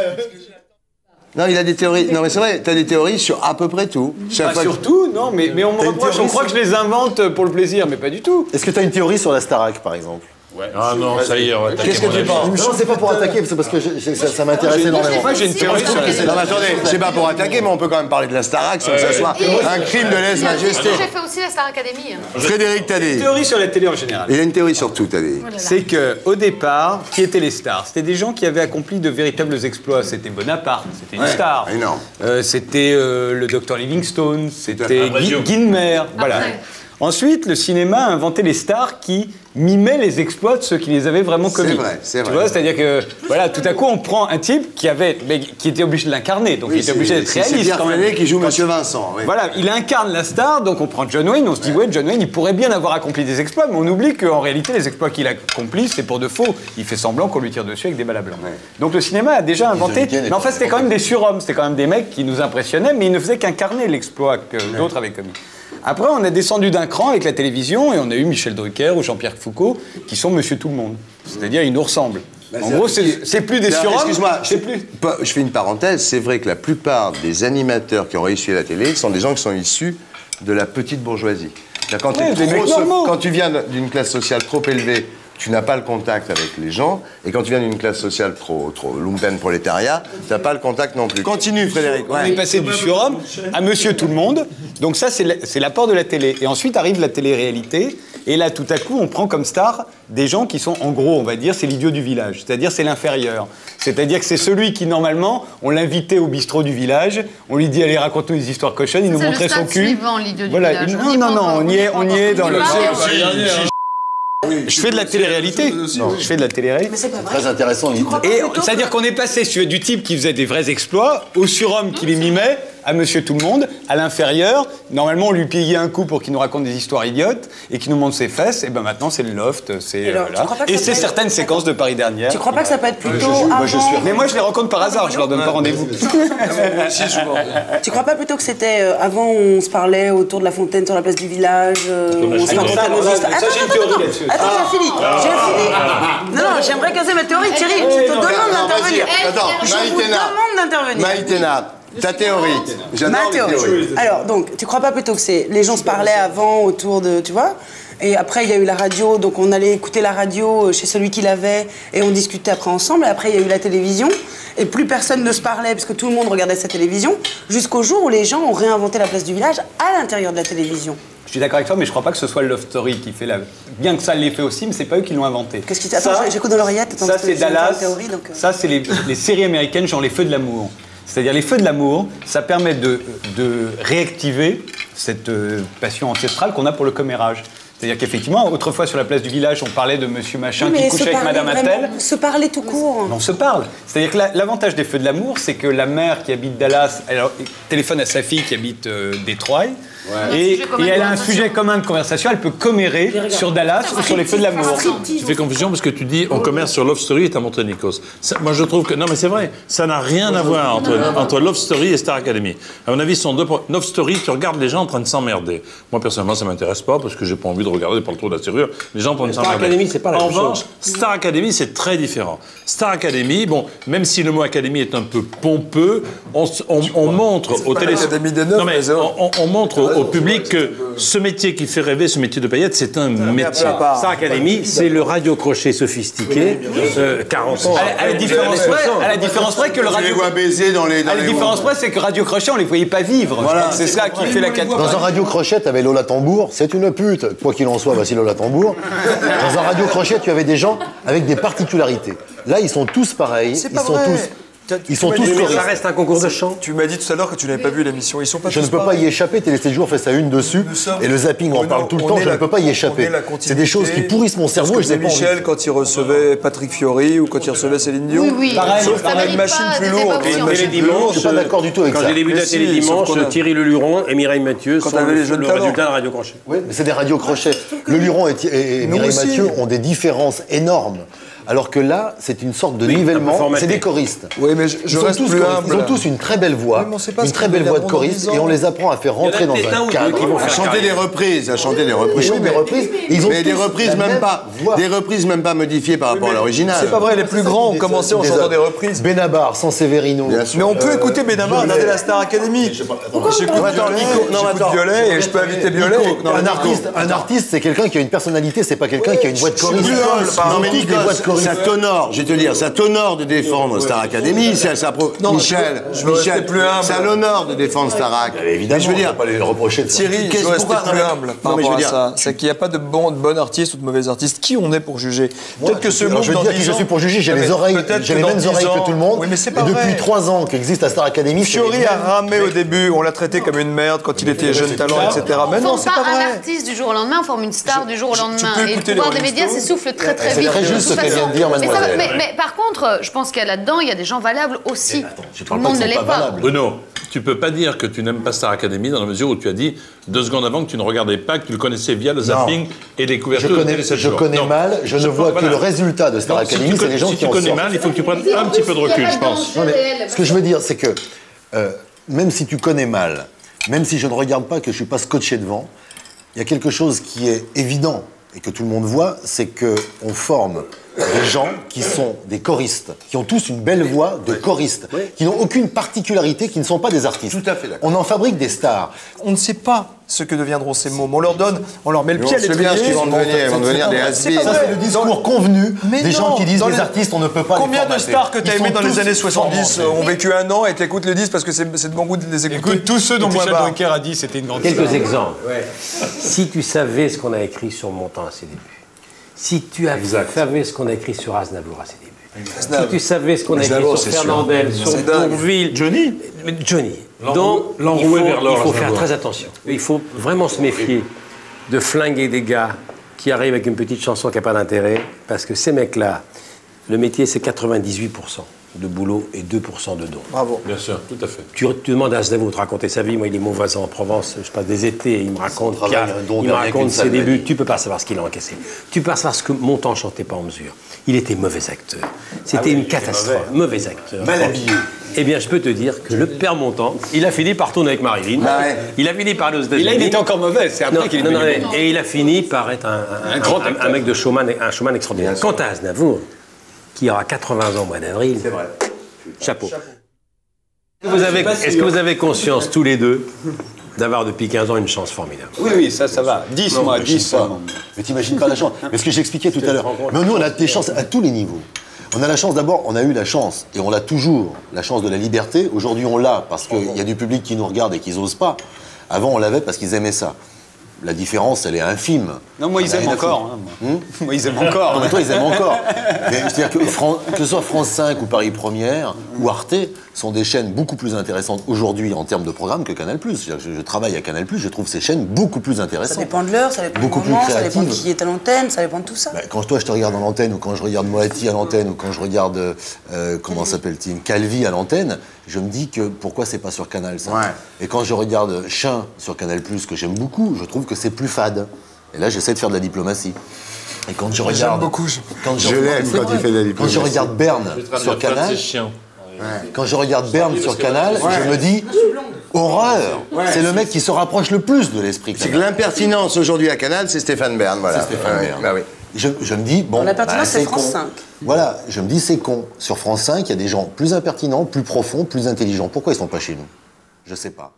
Non, il a des théories. Non, mais c'est vrai, t'as des théories sur à peu près tout. Chaque Pas fois que- surtout, non, mais, mais on me T'as une reproche, on théorie croit que je les invente pour le plaisir, mais pas du tout. Est-ce que tu as une théorie sur la Starac, par exemple? Ah non, ça y est, on va attaquer Qu'est-ce que mon tu avis. penses? Non, c'est pas pour attaquer, c'est parce que je- je- ça, ça m'intéresse énormément. Moi, j'ai une théorie sur la Non, mais attendez, c'est pas pour attaquer, mais on peut quand même parler de la Starac sans que ça soit un crime de lèse-majesté. J'ai fait aussi la Star Academy. hein. Frédéric Tadé. théorie sur la télé en général. Il y a une théorie sur tout, Tadé. C'est que au départ, qui étaient les stars? C'était des gens qui avaient accompli de véritables exploits. C'était Bonaparte, c'était une Ouais, star. énorme. Euh, c'était euh, le docteur Livingstone, c'était Abreu. Guy- Guinmer. Voilà. Après. Ensuite, le cinéma a inventé les stars qui mimaient les exploits de ceux qui les avaient vraiment commis. C'est vrai, c'est Tu vrai. vois, c'est-à-dire que, voilà, tout à coup, on prend un type qui avait, mais qui était obligé de l'incarner, donc il était obligé d'être C'est réaliste Pierre quand même. Freinet qui joue Monsieur Vincent. oui. Voilà, il incarne la star, donc on prend John Wayne, on se dit, ouais, John Wayne, il pourrait bien avoir accompli des exploits, mais on oublie qu'en réalité, les exploits qu'il accomplit, c'est pour de faux. Il fait semblant qu'on lui tire dessus avec des balles à blanc. Donc le cinéma a déjà inventé. Week-end est Mais en fait, c'était quand même des surhommes, c'était quand même des mecs qui nous impressionnaient, mais ils ne faisaient qu'incarner l'exploit que d'autres avaient commis. Après, on a descendu d'un cran avec la télévision et on a eu Michel Drucker ou Jean-Pierre Foucault qui sont Monsieur Tout le Monde. C'est-à-dire, ils nous ressemblent. Bah, en c'est- gros, c'est c'est plus des Tiens, surhommes. Excuse-moi, c'est je, plus. pas- je fais une parenthèse. C'est vrai que la plupart des animateurs qui ont réussi à la télé sont des gens qui sont issus de la petite bourgeoisie. C'est-à-dire Quand, Ouais, t'es des trop mecs so- normaux. quand tu viens d'une classe sociale trop élevée, tu n'as pas le contact avec les gens. Et quand tu viens d'une classe sociale trop, trop lumpen prolétariat, tu n'as pas le contact non plus. Continue, Frédéric. On est passé du surhomme à Monsieur Tout le Monde. Donc ça, c'est la- c'est l'apport de la télé. Et ensuite arrive la télé-réalité. Et là, tout à coup, on prend comme star des gens qui sont, en gros, on va dire, c'est l'idiot du village. C'est-à-dire, c'est l'inférieur. C'est-à-dire que c'est celui qui, normalement, on l'invitait au bistrot du village. On lui dit, allez, raconte-nous des histoires cochonnes. Il nous C'est le montrait son stade cul. suivant, l'idiot du Voilà. village. Non, On y non, est non, pas encore, on y est, on on y y est est dans le... pas. Je fais de la télé-réalité. Je fais de la télé-réalité. Mais c'est pas vrai. Très intéressant. Tu crois pas Et plutôt c'est-à-dire qu'on est passé sur du type qui faisait des vrais exploits au surhomme qui les mimait à Monsieur Tout-le-Monde, à l'inférieur. Normalement, on lui payait un coup pour qu'il nous raconte des histoires idiotes et qu'il nous montre ses fesses. Et ben maintenant, c'est le loft. C'est, alors, voilà. tu Et c'est être... certaines séquences de Paris dernière. Tu crois pas que ça peut être plutôt. Euh, je suis, moi, je suis... avant... Mais moi, je les rencontre par hasard. Je leur donne pas rendez-vous. Tu crois pas plutôt que c'était euh, avant, on se parlait autour de la fontaine sur la place du village, euh, on se racontait nos histoires. Ça, j'ai une théorie là-dessus. Attends, j'ai fini. J'ai fini. Non, non, j'aimerais caser ma théorie. Thierry, je te demande d'intervenir. Attends, Je vous demande d'intervenir. Maïtena, ta théorie. J'adore Ma théorie. les théories. Alors, donc, tu crois pas plutôt que c'est les gens se parlaient avant autour de, tu vois, et après il y a eu la radio, donc on allait écouter la radio chez celui qui l'avait et on discutait après ensemble. Et après il y a eu la télévision et plus personne ne se parlait parce que tout le monde regardait sa télévision jusqu'au jour où les gens ont réinventé la place du village à l'intérieur de la télévision. Je suis d'accord avec toi, mais je crois pas que ce soit le Love Story qui fait la. Bien que ça l'ait fait aussi, mais c'est pas eux qui l'ont inventé. Qu'est-ce qui Attends, j'écoute dans l'oreillette. Attends, Ça, c'est Dallas. Théorie, donc, euh... Ça, c'est les, les séries américaines, genre les Feux de l'amour. C'est-à-dire les Feux de l'amour, ça permet de, de réactiver cette euh, passion ancestrale qu'on a pour le commérage. C'est-à-dire qu'effectivement, autrefois sur la place du village, on parlait de Monsieur Machin oui, qui couchait avec Madame Attel. Se parler tout court. On se parle. C'est-à-dire que la, l'avantage des Feux de l'amour, c'est que la mère qui habite Dallas, elle téléphone à sa fille qui habite euh, Détroit. Ouais. Et, et elle a un sujet commun de conversation, elle peut commérer sur Dallas ou sur les Feux de l'amour. Tu fais confusion parce que tu dis on commerce sur Love Story et t'as montré Nikos. Ça, moi je trouve que. Non mais c'est vrai, ça n'a rien à voir entre, entre Love Story et Star Academy. À mon avis, ce sont deux. Love Story, tu regardes les gens en train de s'emmerder. Moi personnellement, ça m'intéresse pas parce que j'ai pas envie de regarder par le trou de la serrure les gens en train de s'emmerder. Star Academy, c'est pas la même chose. En revanche, Star Academy, c'est très différent. Star Academy, bon, même si le mot Academy est un peu pompeux, on, on, on montre au télé. Non mais on, on montre au, au public que ce métier qui fait rêver, ce métier de paillettes, c'est un métier. Star Academy, c'est le radio-crochet sophistiqué, euh, quarante ans. À, à la différence près, à la différence près que le radio. Je les vois baiser dans les. Dans à la les différence près, c'est que Radio Crochet, on les voyait pas vivre. Voilà. C'est ça qui fait la catastrophe. Dans un Radio Crochet, tu avais Lola Tambour, c'est une pute. Quoi qu'il en soit, voici Lola Tambour. Dans un Radio Crochet, tu avais des gens avec des particularités. Là, ils sont tous pareils. C'est Ils pas sont vrai. tous. Ils sont tous Mais choristes. ça reste un concours de chant. Tu m'as dit tout à l'heure que tu n'avais pas vu l'émission. Ils sont pas Je tous ne peux pas pareils. y échapper. Télé sept jours fait sa une dessus. Nous sommes- Et le zapping en On parle est- tout le on temps. est Je la- ne peux pas y on est échapper. la C'est des choses qui pourrissent mon cerveau et je n'ai pas envie. Michel, quand il recevait Patrick Fiori ou quand il recevait Céline Dion. Oui, oui. Pareil, Sauf qu'on a une machine plus lourde. Et Une une machine télé plus lourde. Je suis pas d'accord du tout avec Quand ça. j'ai débuté Mais la si, télé dimanche, sauf qu'on a- Thierry Leluron et Mireille Mathieu Quand sont t'avais le, les jeunes le talents. résultat de Radio Crochet. Oui, mais c'est des radios crochets. Le Luron et, et, et Nous Mireille aussi. Mathieu ont des différences énormes. Alors que là, c'est une sorte de Oui, un peu nivellement. formaté. C'est des choristes. Oui, mais je, Ils, je sont reste tous plus choristes. humble. Ils ont tous une très belle voix, Oui, mais on sait pas une ce très qu'on belle est voix de là choriste, pendant et on dix ans. les apprend à faire rentrer dans peut-être un un ou deux cadre. qui vont À faire chanter des reprises, à chanter des reprises. Oui, des reprises. Ils ont Mais des tous reprises la même même pas, voix. des reprises même pas modifiées par rapport à l'original. C'est pas vrai, les plus grands ont commencé en Des- chantant des reprises. Benabar, San Severino. Bien sûr. Mais on peut Euh, écouter Benabar, Violet. regarder la Star Academy. Pourquoi J'écoute Non, attends, Violet, Nico, non, j'écoute attends. Violet et je peux inviter Violet. Nico, Non, un Nico. artiste, un artiste, c'est quelqu'un qui a une personnalité, c'est pas quelqu'un qui a une voix de choriste. Plus humble, Ils ont non mais tous des voix de Nikos, choriste. ça t'honore, je vais te dire, ça t'honore de défendre Star Academy, ça, ça pro- Non, Michel, je veux rester Michel, plus humble. ça l'honore de défendre Starac. Évidemment, je veux dire, on peut pas les reprocher de ça. Thierry, je Qu'est-ce- veux rester pourquoi- plus non, mais- humble non, par mais je rapport veux à dire- ça. C'est qu'il n'y a pas de bon, de bon artiste ou de mauvais artiste. Qui on est pour juger? Peut-être que ce Alors, move je vais dans dire qui dix je ans- suis pour juger, j'ai Non, les mais oreilles, peut-être j'ai que les dans mêmes dix oreilles ans- que tout le monde. Oui, mais c'est et pas vrai. depuis trois ans qu'existe à Star Academy, c'est Fiori les a mêmes. ramé au début, on l'a traité comme une merde quand il était jeune talent, et cetera. On Mais non, forme c'est pas pas un vrai. artiste du jour au lendemain, on forme une star du jour au tu lendemain. peux Et le écouter pouvoir les des médias Rolling s'essouffle très très C'est vite. très de juste toute ce qu'elle façon. vient de dire, Mais, ça- mademoiselle. mais- mais par contre, je pense qu'il y a là-dedans, il y a des gens valables aussi. Je Tout parle le pas monde qu'ils ne sont l'est pas pas. valables. Bruno, tu peux pas dire que tu n'aimes pas Star Academy dans la mesure où tu as dit deux secondes avant que tu ne regardais pas, que tu le connaissais via le zapping et les Je couvertures de connais, Télé sept je jours. connais Non. mal, je ne vois que voilà. le résultat de Star Non, si Academy, tu c'est connais- les gens si qui tu en connais sortent. mal, il faut que tu prennes un petit peu de recul, je pense. Non, mais ce que je veux dire, c'est que euh, même si tu connais mal, même si je ne regarde pas, que je ne suis pas scotché devant, il y a quelque chose qui est évident et que tout le monde voit, c'est qu'on forme des gens qui sont des choristes, qui ont tous une belle voix de choristes, qui n'ont aucune particularité, qui ne sont pas des artistes. Tout à fait d'accord. On en fabrique des stars. On ne sait pas ce que deviendront ces mômes. On leur donne, on leur met le Mais pied à on sait bien l'étrier. ce qu'ils vont devenir, ils vont devenir des C'est pas has-beens. Ça, vrai. c'est le discours convenu Mais des non, gens qui disent dans les les- artistes, on ne peut pas Combien les de formater. stars que tu as Ils aimées sont dans les tous années soixante-dix formatés. ont vécu un an et t'écoutes le disque parce que c'est c'est de bon goût de les écouter? Écoute, tous ceux dont Et point Michel barre. Drucker a dit c'était une grande Quelques star. exemples. Si tu savais ce qu'on a écrit sur Montand à ses débuts, si tu as- savais ce qu'on a écrit sur Aznavour à ses débuts, si tu savais ce qu'on a écrit Aznavour, sur c'est sûr. Fernandel, sur C'est dingue. Bourville, Johnny Mais Johnny. L'enrou- Donc, il l'enroué faut, vers l'or, il faut faire Aznavour. très attention. Il faut vraiment se méfier de flinguer des gars qui arrivent avec une petite chanson qui n'a pas d'intérêt, parce que ces mecs-là, le métier, c'est quatre-vingt-dix-huit pour cent. de boulot et deux pour cent de dons. Bravo. Bien sûr, tout à fait. Tu, tu demandes à Aznavour de raconter sa vie. Moi, il est mon voisin en Provence. Je passe des étés et il me raconte, travail, Pierre, un don il me de rien qu'une raconte ses seule débuts. maladie. Tu peux pas savoir ce qu'il a encaissé. Tu peux pas savoir ce que Montand chantait pas en mesure. Il était mauvais acteur. C'était Ah oui, une il était catastrophe. Mauvais. acteur. Mal habillé. Eh bien, je peux te dire que le père Montand, il a fini par tourner avec Marilyn. Bah ouais. Il a fini par aller aux Et États-Unis. là, il était encore mauvais. C'est après Non, qu'il est non, non, devenu bon. et il a fini par être un, un, Un grand un- acteur. un mec de showman, un showman extraordinaire. Quant à Aznavour, qui aura quatre-vingts ans au mois d'avril, C'est vrai. chapeau. Est-ce que vous avez- Est-ce que vous avez conscience, tous les deux, d'avoir depuis quinze ans une chance formidable? Oui, oui, ça, ça va. dix, Non, moi, t'imagines dix. pas. Mais t'imagines pas la chance. Mais ce que j'expliquais tout à l'heure. Mais nous, on a des chances à tous les niveaux. On a la chance d'abord, on a eu la chance, et on l'a toujours, la chance de la liberté. Aujourd'hui, on l'a parce qu'il y a du public qui nous regarde et qui n'ose pas. Avant, on l'avait parce qu'ils aimaient ça. La différence, elle est infime. Non, moi, On ils a aiment rien à encore. foutre. hein, moi. Moi, ils aiment encore. Non, mais toi, ils aiment encore. Mais c'est-à-dire que, Fran- que ce soit France cinq ou Paris Première ou Arte sont des chaînes beaucoup plus intéressantes aujourd'hui en termes de programme que Canal+. C'est-à-dire que Je, je travaille à Canal+, je trouve ces chaînes beaucoup plus Ça intéressantes. dépend de l'heure, ça dépend Beaucoup du plus moment, ça dépend de créatives. qui est à l'antenne, ça dépend de tout ça. Bah, quand toi je te regarde à l'antenne, ou quand je regarde Moati à l'antenne, ou quand je regarde, euh, comment s'appelle-t-il, Calvi à l'antenne, je me dis que pourquoi c'est pas sur Canal ça. Ouais. Et quand je regarde Chien sur Canal+, que j'aime beaucoup, je trouve que c'est plus fade. Et là j'essaie de faire de la diplomatie. Et quand je regarde... J'aime beaucoup. je- Quand Je l'aime c'est quand vrai. il fait de la Quand diplomatie. je regarde Berne sur Canal, C'est chiant. quand je regarde Berne sur Canal, je me dis horreur. C'est le mec qui se rapproche le plus de l'esprit C'est que Canal. l'impertinence aujourd'hui à Canal, c'est Stéphane Bern. Voilà. C'est Stéphane Ouais, Bern. bah oui. Je, je me dis, bon, Bon, l'impertinence, bah, c'est con. France cinq. Voilà, je me dis, c'est con. Sur France cinq, il y a des gens plus impertinents, plus profonds, plus intelligents. Pourquoi ils sont pas chez nous? Je sais pas.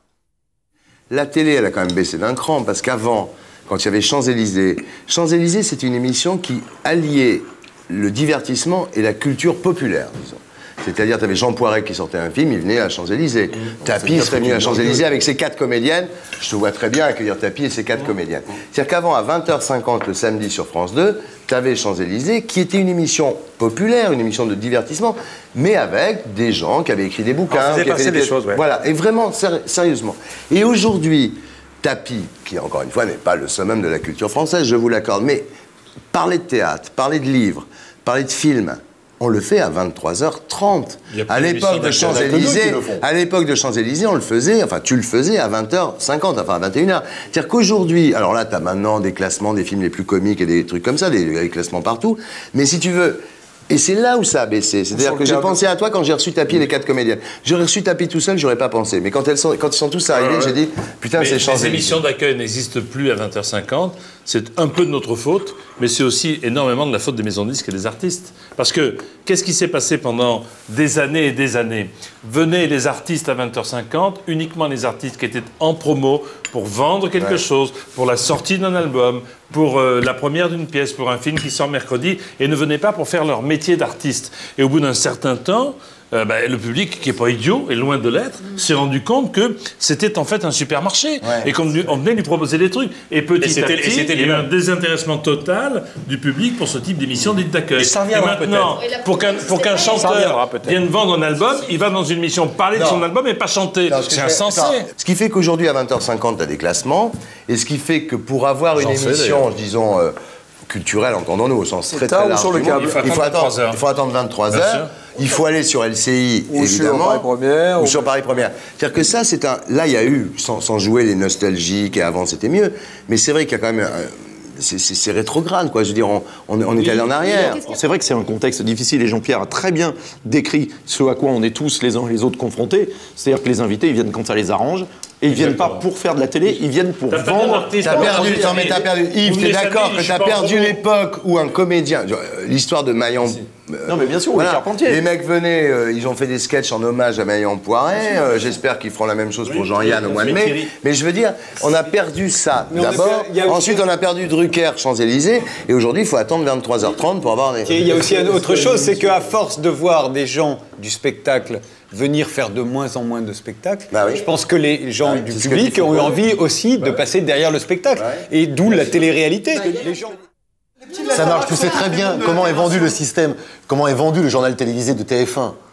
La télé, elle a quand même baissé d'un cran, parce qu'avant, quand il y avait Champs-Élysées, Champs-Élysées, c'est une émission qui alliait le divertissement et la culture populaire, disons. C'est-à-dire, tu avais Jean Poiret qui sortait un film, il venait à Champs-Élysées. Tapi serait venu à Champs-Élysées avec ses quatre comédiennes. Je te vois très bien accueillir Tapi et ses quatre comédiennes. C'est-à-dire qu'avant, à vingt heures cinquante le samedi sur France deux, tu avais Champs-Élysées, qui était une émission populaire, une émission de divertissement, mais avec des gens qui avaient écrit des bouquins. On faisait qui avaient passer fait des choses, ouais. Voilà, et vraiment, séri- sérieusement. Et aujourd'hui, Tapi, qui encore une fois n'est pas le summum de la culture française, je vous l'accorde, mais parler de théâtre, parler de livres, parler de films, on le fait à vingt-trois heures trente. Il y a plus À l'époque de d'émissions d'acteurs Champs-Élysées, qui le font. à l'époque de Champs-Élysées, on le faisait, enfin tu le faisais à vingt heures cinquante, enfin à vingt et une heures. C'est-à-dire qu'aujourd'hui, alors là, tu as maintenant des classements des films les plus comiques et des trucs comme ça, des, des classements partout, mais si tu veux. Et c'est là où ça a baissé. C'est-à-dire Sur que le j'ai câble. pensé à toi quand j'ai reçu Tapi et les quatre comédiennes. J'aurais reçu Tapi tout seul, j'aurais pas pensé. Mais quand, elles sont, quand ils sont tous arrivés, Ouais, ouais. j'ai dit, putain, Mais c'est les Champs-Élysées. émissions d'accueil n'existent plus à vingt heures cinquante. C'est un peu de notre faute, mais c'est aussi énormément de la faute des maisons de disques et des artistes. Parce que qu'est-ce qui s'est passé pendant des années et des années? Venaient les artistes à vingt heures cinquante, uniquement les artistes qui étaient en promo pour vendre quelque Ouais. chose, pour la sortie d'un album, pour euh, la première d'une pièce, pour un film qui sort mercredi, et ne venaient pas pour faire leur métier d'artiste. Et au bout d'un certain temps, euh, bah, le public, qui n'est pas idiot, et loin de l'être, s'est rendu compte que c'était en fait un supermarché. Ouais. Et qu'on venait- on venait lui proposer des trucs. Et petit Et c'était- à et petit, c'était il y a eu un lui-même. désintéressement total du public pour ce type d'émission dite d'accueil. Et ça reviendra maintenant, peut-être. pour qu'un pour qu'un Ça chanteur reviendra peut-être. vienne vendre un album, il va dans une émission parler de Non. son album et pas chanter. Non, ce que C'est je- insensé. Attends, Ce qui fait qu'aujourd'hui, à vingt heures cinquante, tu as des classements. Et ce qui fait que pour avoir une J'en sais, émission, d'ailleurs. disons, euh, culturelle, entendons-nous, au sens très tard très ou large sur le du monde, câble. Il faut il faut attendre attendre, vingt-trois heures. il faut attendre vingt-trois Bien heures. sûr. Il faut aller sur L C I, Ou sur évidemment. Paris Première, Ou ou- sur Paris Première. C'est-à-dire que ça, c'est un... Là, il y a eu, sans, sans jouer les nostalgiques, et avant, c'était mieux. Mais c'est vrai qu'il y a quand même... un- C'est c'est- c'est rétrograde, quoi. Je veux dire, on, on, on est allé en arrière. C'est vrai que c'est un contexte difficile et Jean-Pierre a très bien décrit ce à quoi on est tous les uns et les autres confrontés. C'est-à-dire que les invités, ils viennent quand ça les arrange et ils viennent pas pour faire de la télé, ils viennent pour T'as pas vendre. d'artiste, T'as t'as perdu, pas non, mais t'as perdu. Yves, Vous t'es les d'accord amis, que je t'as suis pas en perdu promo. l'époque où un comédien, euh, l'histoire de Maillan. euh, Non, mais bien sûr, ou les Carpentiers. Les mecs venaient, euh, ils ont fait des sketchs en hommage à Maillan Poiret. euh, J'espère qu'ils feront la même chose pour Jean-Yann au mois de mai. Mais je veux dire, on a perdu ça Mais on a d'abord. per- il y a aussi- Ensuite, on a perdu Drucker, Champs-Élysées. Et aujourd'hui, il faut attendre vingt-trois heures trente pour avoir des. Et il y a aussi une autre chose, c'est qu'à force de voir des gens du spectacle venir faire de moins en moins de spectacles, Bah oui. je pense que les gens Bah oui, du c'est ce que public dit ont eu Foucault. envie aussi de passer derrière le spectacle. Et d'où la télé-réalité. Les gens... Ça marche, tu sais très bien comment est vendu le système, comment est vendu le journal télévisé de T F un.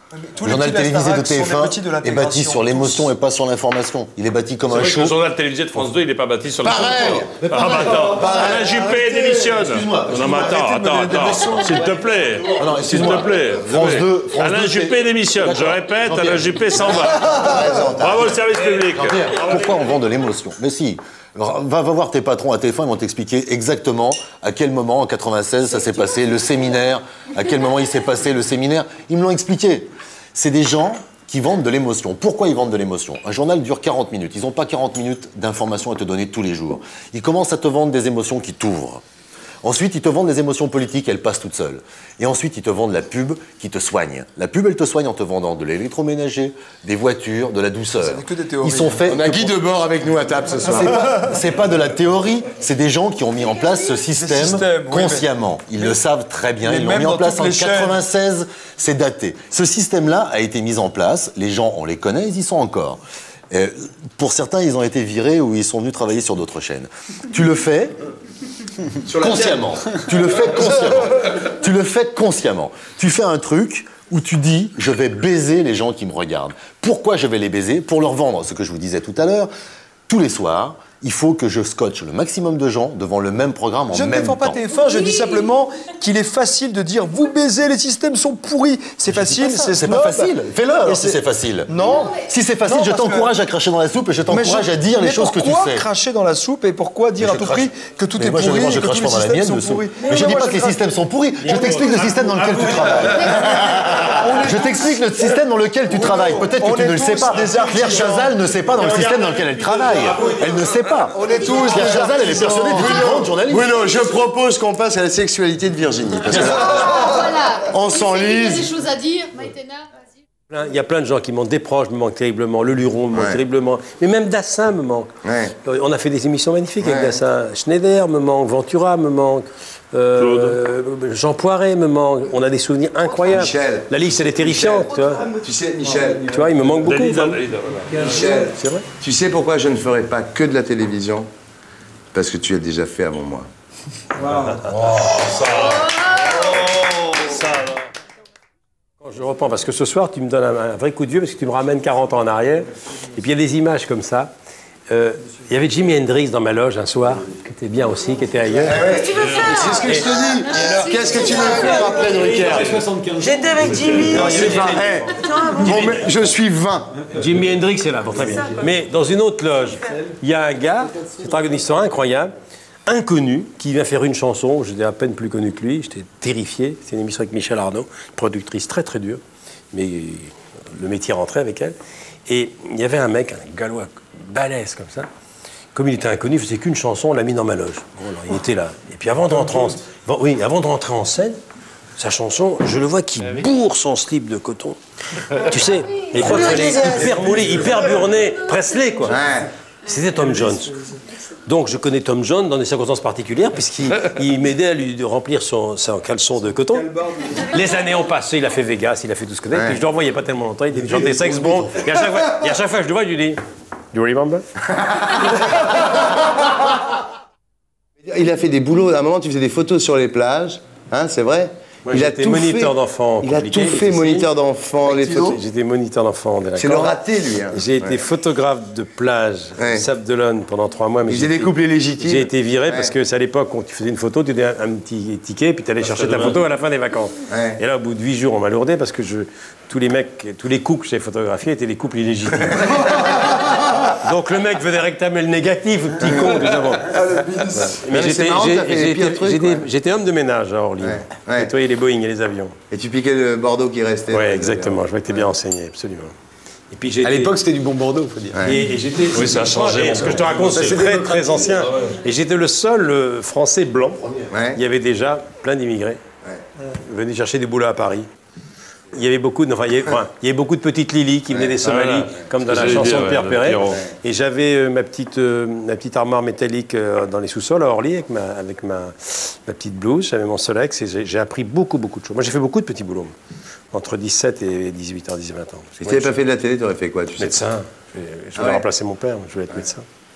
Le journal télévisé de T F un est bâti sur l'émotion et pas sur l'information. Il est bâti comme un show. Le journal télévisé de France deux, il n'est pas bâti sur l'information. Pareil. Ah bah attends, Alain Juppé démissionne. Non mais attends, attends, attends, s'il te plaît. S'il te plaît. France deux. Alain Juppé démissionne. Je répète, Alain Juppé s'en va. Bravo le service public. Pourquoi on vend de l'émotion? Mais si. Va, va voir tes patrons à T F un, ils vont t'expliquer exactement à quel moment, en quatre-vingt-seize, ça s'est passé, le séminaire, à quel moment il s'est passé le séminaire. Ils me l'ont expliqué. C'est des gens qui vendent de l'émotion. Pourquoi ils vendent de l'émotion? Un journal dure quarante minutes. Ils n'ont pas quarante minutes d'informations à te donner tous les jours. Ils commencent à te vendre des émotions qui t'ouvrent. Ensuite, ils te vendent des émotions politiques, elles passent toutes seules. Et ensuite, ils te vendent la pub qui te soigne. La pub, elle te soigne en te vendant de l'électroménager, des voitures, de la douceur. Que des théories. Ils sont faits. On a Guy Debord avec nous à table ce soir. C'est pas, c'est pas de la théorie, c'est des gens qui ont mis en place ce système, systèmes, oui, consciemment. Ils mais, le savent très bien. mais Ils l'ont même mis en dans place en toutes les quatre-vingt-seize, c'est daté. Ce système-là a été mis en place, les gens, on les connaît, ils y sont encore. Euh, pour certains, ils ont été virés ou ils sont venus travailler sur d'autres chaînes. Tu le fais consciemment. Tu le fais consciemment. Tu le fais consciemment. Tu fais un truc où tu dis « je vais baiser les gens qui me regardent ». Pourquoi je vais les baiser? Pour leur vendre ce que je vous disais tout à l'heure. Tous les soirs, il faut que je scotche le maximum de gens devant le même programme en Je ne même défends pas temps. T F un, je dis simplement qu'il est facile de dire vous baisez, les systèmes sont pourris. C'est facile, c'est C'est pas facile. Fais-le alors si c'est facile. Non. Si c'est facile, Non, je parce que- t'encourage à cracher dans la soupe et je Mais t'encourage je- à dire les mais choses que tu pourquoi sais. cracher dans la soupe et pourquoi dire Mais à je tout crache- prix que tout Mais est moi, je- pourri, moi, je que crache tous pas les dans la systèmes mienne sont de soupe. pourris. Mais je Non, dis moi, pas que les crache- systèmes sont pourris. Je t'explique le système dans lequel tu travailles. Je t'explique le système dans lequel tu travailles. Peut-être On que tu est ne le sais tous pas. des Claire artisans. Chazal ne sait pas dans le système dans lequel elle travaille. Elle ne sait pas. On est tous Claire des Chazal, elle est artisans. persuadée d'être une grande journaliste. Bruno, je propose qu'on passe à la sexualité de Virginie. Parce que là, Voilà. on Il y a s'enlise. des choses à dire, Maïtena, vas-y. Il y a plein de gens qui me manquent. Desproges me manquent terriblement. Le Luron me manque Ouais. terriblement. Mais même Dassin me manque. Ouais. On a fait des émissions magnifiques avec Ouais. Dassin. Schneider me manque. Ventura me manque. euh, Jean Poiret me manque. On a des souvenirs incroyables. Michel. La liste, elle est terrifiante. Tu vois, Tu sais, Michel, tu vois il me manque beaucoup. Dalida, vraiment. Dalida, voilà. Michel, C'est vrai. tu sais pourquoi je ne ferai pas que de la télévision? Parce que tu as déjà fait avant moi. Quand je reprends, parce que ce soir, tu me donnes un, un vrai coup de vieux, parce que tu me ramènes quarante ans en arrière. Et puis il y a des images comme ça. Euh, Il y avait Jimi Hendrix dans ma loge un soir, qui était bien aussi, qui était ailleurs. C'est ce que je te dis. Qu'est-ce que tu veux faire après, Drucker? J'étais avec Jimmy. C'est pas- hey, bon, mais je suis vingt. Jimi Hendrix est là, bon, très bien. Mais dans une autre loge, il y a un gars, c'est une histoire incroyable, inconnu, qui vient faire une chanson. J'étais à peine plus connu que lui, j'étais terrifié. C'est une émission avec Michel Arnaud, productrice très très dure, mais le métier rentrait avec elle. Et il y avait un mec, un gallois balèze comme ça. Comme il était inconnu, il faisait qu'une chanson, on l'a mis dans ma loge. Bon, alors, il était là. Et puis avant de rentrer en, bon, oui, avant de rentrer en scène, sa chanson, je le vois qui bourre son slip de coton. Tu sais, il croit qu'il est hyper moulé, hyper burné, Presley, quoi. C'était Tom Jones. Donc je connais Tom Jones dans des circonstances particulières, puisqu'il il m'aidait à lui remplir son, son caleçon de coton. Les années ont passé, il a fait Vegas, il a fait tout ce que c'était. Puis je ne le revoyais pas tellement longtemps, il chantait Sex Bomb. Et à chaque fois, et à chaque fois que je le vois, je lui dis Do you remember? Il a fait des boulots. À un moment, tu faisais des photos sur les plages. Hein, c'est vrai? Moi, il a j'étais tout moniteur fait. d'enfants. Il a compliqué, tout fait, ici. moniteur d'enfants, les photos. J'étais moniteur d'enfants. C'est le raté, lui. Hein. J'ai été Ouais. photographe de plage, Ouais. Sable d'Olonne, pendant trois mois. Mais Il faisait j'ai des été- couples illégitimes. J'ai été viré Ouais. parce que c'est à l'époque, quand tu faisais une photo, tu donnais un, un petit ticket, puis tu allais chercher ta photo à la fin des vacances. Ouais. Et là, au bout de huit jours, on m'a lourdé parce que je, tous les mecs, tous les couples que j'ai photographiés étaient des couples illégitimes. Donc le mec venait réclamer le négatif, le petit con, tout ça. Bon. Mais c'est j'étais marrant, j'ai- t'as fait les j'ai pires été- trucs, j'étais- ouais. j'étais homme de ménage à Orly. Ouais. Ouais. Nettoyer les Boeing et les avions. Et tu piquais le Bordeaux qui restait. Oui, exactement. Je m'étais bien enseigné, absolument. Et puis j'ai À été- l'époque, c'était du bon Bordeaux, faut dire. Et, et j'étais. Oui, ça a changé, et mon ce que je te gars. raconte, Ça, c'est c'est très, démocratique. très ancien. Et j'étais le seul euh, Français blanc. Ouais. Il y avait déjà plein d'immigrés. Venus chercher des boulots à Paris. Il y avait beaucoup de, enfin, il y avait, enfin, il y avait beaucoup de petites Lily qui venaient des Somalies, Voilà. comme dans Ce la que j'allais chanson dire, de Pierre ouais, Perret. Pierrot. Et j'avais euh, ma, petite, euh, ma petite armoire métallique euh, dans les sous-sols à Orly avec ma, avec ma, ma petite blouse. J'avais mon Solex et j'ai j'ai appris beaucoup, beaucoup de choses. Moi, j'ai fait beaucoup de petits boulots, entre dix-sept et dix-huit ans, dix-huit, vingt ans. Si tu n'avais pas fait de la télé, tu aurais fait quoi, tu sais? Médecin. Je, je voulais Ah ouais. remplacer mon père, je voulais être médecin.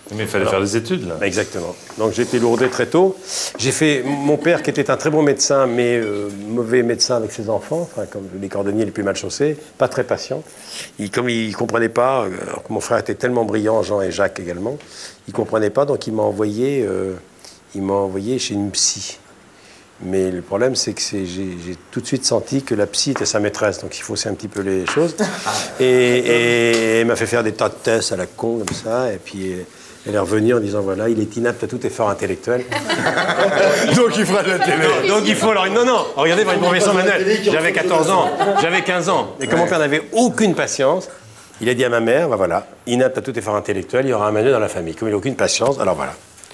Mais il fallait Alors, faire des études, là. Exactement. Donc j'ai été lourdé très tôt. J'ai fait... Mon père, qui était un très bon médecin, mais euh, mauvais médecin avec ses enfants, enfin, comme les cordonniers les plus mal chaussés, pas très patient. Il, comme il ne comprenait pas, alors que mon frère était tellement brillant, Jean et Jacques également, il ne comprenait pas, donc il m'a envoyé, euh, il m'a envoyé chez une psy. Mais le problème, c'est que c'est, j'ai, j'ai tout de suite senti que la psy était sa maîtresse, donc il faussait un petit peu les choses. Et, et elle m'a fait faire des tas de tests à la con, comme ça, et puis elle est revenue en disant, voilà, il est inapte à tout effort intellectuel. Donc il fera de la télé. Donc il faut... Alors, non, non, regardez, pour une profession manuelle, j'avais quatorze ans, j'avais quinze ans, et comme mon père n'avait aucune patience, il a dit à ma mère, bah voilà, inapte à tout effort intellectuel, il y aura un manuel dans la famille. Comme il n'a aucune patience, alors voilà.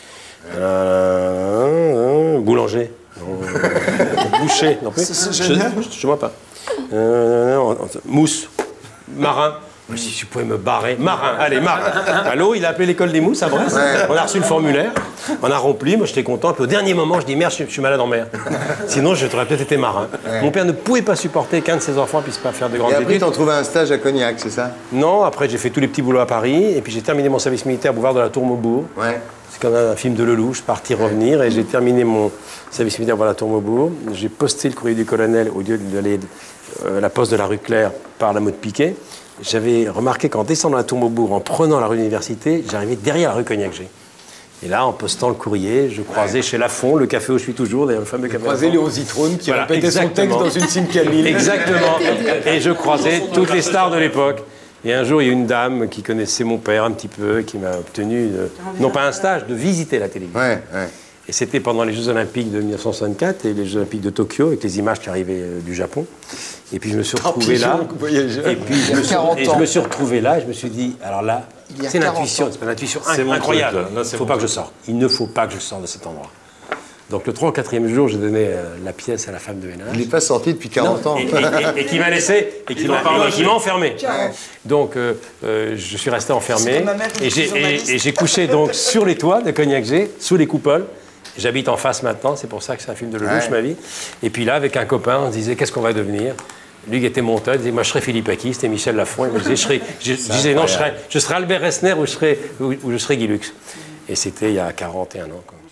Euh, boulanger. Non, boucher, non plus. C'est génial. Je, je vois pas. Euh, non, non, mousse, marin. Si tu pouvais me barrer. Marin, allez, marin. Allô, il a appelé l'école des mousses à Brest. Ouais. On a reçu le formulaire, on a rempli, moi j'étais content. Puis au dernier moment, je dis merde, je, je suis malade en mer. Sinon, je t'aurais peut-être été marin. Ouais. Mon père ne pouvait pas supporter qu'un de ses enfants puisse pas faire de grandes études. Et après, t'en trouvais un stage à Cognac, c'est ça? Non, après j'ai fait tous les petits boulots à Paris, et puis j'ai terminé mon service militaire au boulevard de la Tour Maubourg. Ouais. C'est comme un film de Lelouch, partir, revenir, et j'ai terminé mon service militaire à la Tour Maubourg. J'ai posté le courrier du colonel au lieu d'aller euh, à la poste de la rue Claire par la Motte Piquet. J'avais remarqué qu'en descendant la Tour Maubourg, en prenant la rue de l'Université, j'arrivais derrière la rue Cognac-G. Et là, en postant le courrier, je croisais ouais. chez Lafont, le café où je suis toujours, d'ailleurs le fameux café. Je croisais Léon Zitrone qui voilà, répétait exactement. son texte dans une Simca-Lille. Exactement. Et je croisais toutes les stars de l'époque. Et un jour, il y a une dame qui connaissait mon père un petit peu, qui m'a obtenu, de, non pas un stage, de visiter la télévision. Ouais, ouais. Et c'était pendant les Jeux Olympiques de mille neuf cent soixante-quatre et les Jeux Olympiques de Tokyo, avec les images qui arrivaient euh, du Japon. Et puis je me suis retrouvé là. Et puis je me, suis, et je me suis retrouvé là, et je me suis dit, alors là, c'est l'intuition, c'est une intuition incroyable. Il ne faut pas que je sorte. Il ne faut pas que je sorte de cet endroit. Donc le trois ou quatrième jour, j'ai donné euh, la pièce à la femme de ménage. Il n'est pas sorti depuis quarante non, ans. Et, et, et, et qui m'a laissé, et qui m'a enfermé. Ouais. Donc euh, euh, je suis resté enfermé. Et j'ai couché donc sur les toits de Cognac-G, sous les coupoles. J'habite en face maintenant, c'est pour ça que c'est un film de Lelouch, ouais. ma vie. Et puis là, avec un copain, on se disait, qu'est-ce qu'on va devenir? Lui qui était monteur, il disait, moi je serais Philippe Aki, c'était Michel Lafon. Il me disait, je, serais, je, je disais, non, je serais, je serais Albert Resner ou je serais, ou, ou je serais Guy Lux. Et c'était il y a quarante et un ans. Quoi.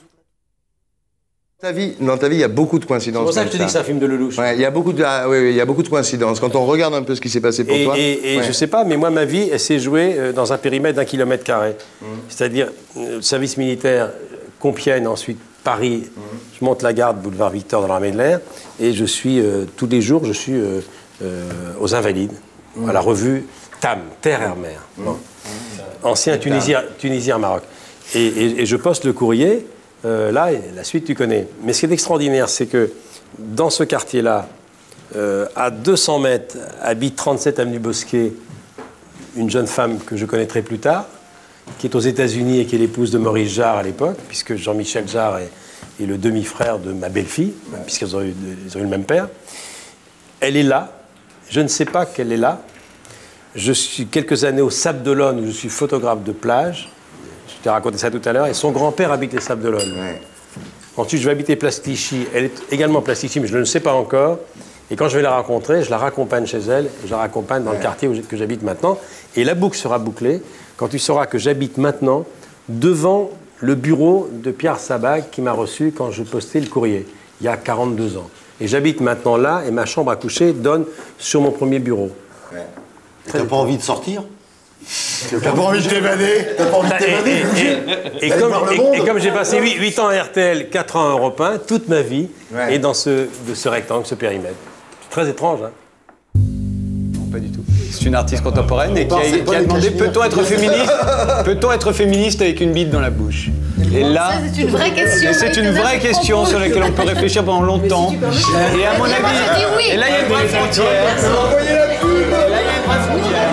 Ta vie, dans ta vie, il y a beaucoup de coïncidences. C'est pour ça que je te dis que c'est un film de Lelouch. Ouais, il y a beaucoup de, ah, oui, oui, il y a beaucoup de coïncidences. Quand on regarde un peu ce qui s'est passé pour et, toi. Et, et ouais. je sais pas, mais moi, ma vie, elle s'est jouée dans un périmètre d'un kilomètre carré. Mmh. C'est-à-dire, euh, service militaire, Compiègne, ensuite Paris, mmh. je monte la garde, boulevard Victor, dans l'armée de l'air, et je suis, euh, tous les jours, je suis euh, euh, aux Invalides, mmh. à la revue T A M, Terre et Mer. Mmh. Bon. Mmh. Ancien Tunisien, Tunisien Maroc. Et, et, et je poste le courrier. Euh, là, la suite, tu connais. Mais ce qui est extraordinaire, c'est que dans ce quartier-là, euh, à deux cents mètres, habite trente-sept avenue Bosquet, une jeune femme que je connaîtrai plus tard, qui est aux États-Unis et qui est l'épouse de Maurice Jarre à l'époque, puisque Jean-Michel Jarre est, est le demi-frère de ma belle-fille, puisqu'ils ont, eu, ils ont eu le même père. Elle est là. Je ne sais pas qu'elle est là. Je suis quelques années au Sable d'Olonne, où je suis photographe de plage. Je t'ai raconté ça tout à l'heure. Et son grand-père habite les Sables d'Olonne. Ouais. Ensuite, je vais habiter Place Clichy. Elle est également Place Clichy, mais je ne le sais pas encore. Et quand je vais la rencontrer, je la raccompagne chez elle. Je la raccompagne dans ouais. le quartier où que j'habite maintenant. Et la boucle sera bouclée quand tu sauras que j'habite maintenant devant le bureau de Pierre Sabag qui m'a reçu quand je postais le courrier, il y a quarante-deux ans. Et j'habite maintenant là, et ma chambre à coucher donne sur mon premier bureau. Ouais. T'as pas envie de sortir? T'as pas envie de t'évader? T'as pas envie de t'évader? Et, et, et, comme, et, et comme j'ai passé huit ans à R T L, quatre ans à Europe un, toute ma vie ouais. est dans ce, de ce rectangle, ce périmètre. C'est très étrange, hein? Non, pas du tout. C'est une artiste contemporaine et qui a, qui a demandé peut-on être féministe? Peut-on être féministe avec une bite dans la bouche? Et là, c'est une vraie question. C'est une vraie question sur laquelle on peut réfléchir pendant longtemps. Et à mon avis, oui. Et là il y a une vraie frontière. Et là il y a une vraie frontière.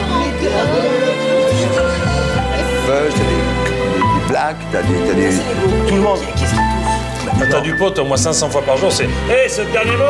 T'as des, des blagues, t'as des, t'as des... Tout le monde. T'as du pot au moins cinq cents fois par jour, c'est « Hé, hey, c'est le dernier mot !»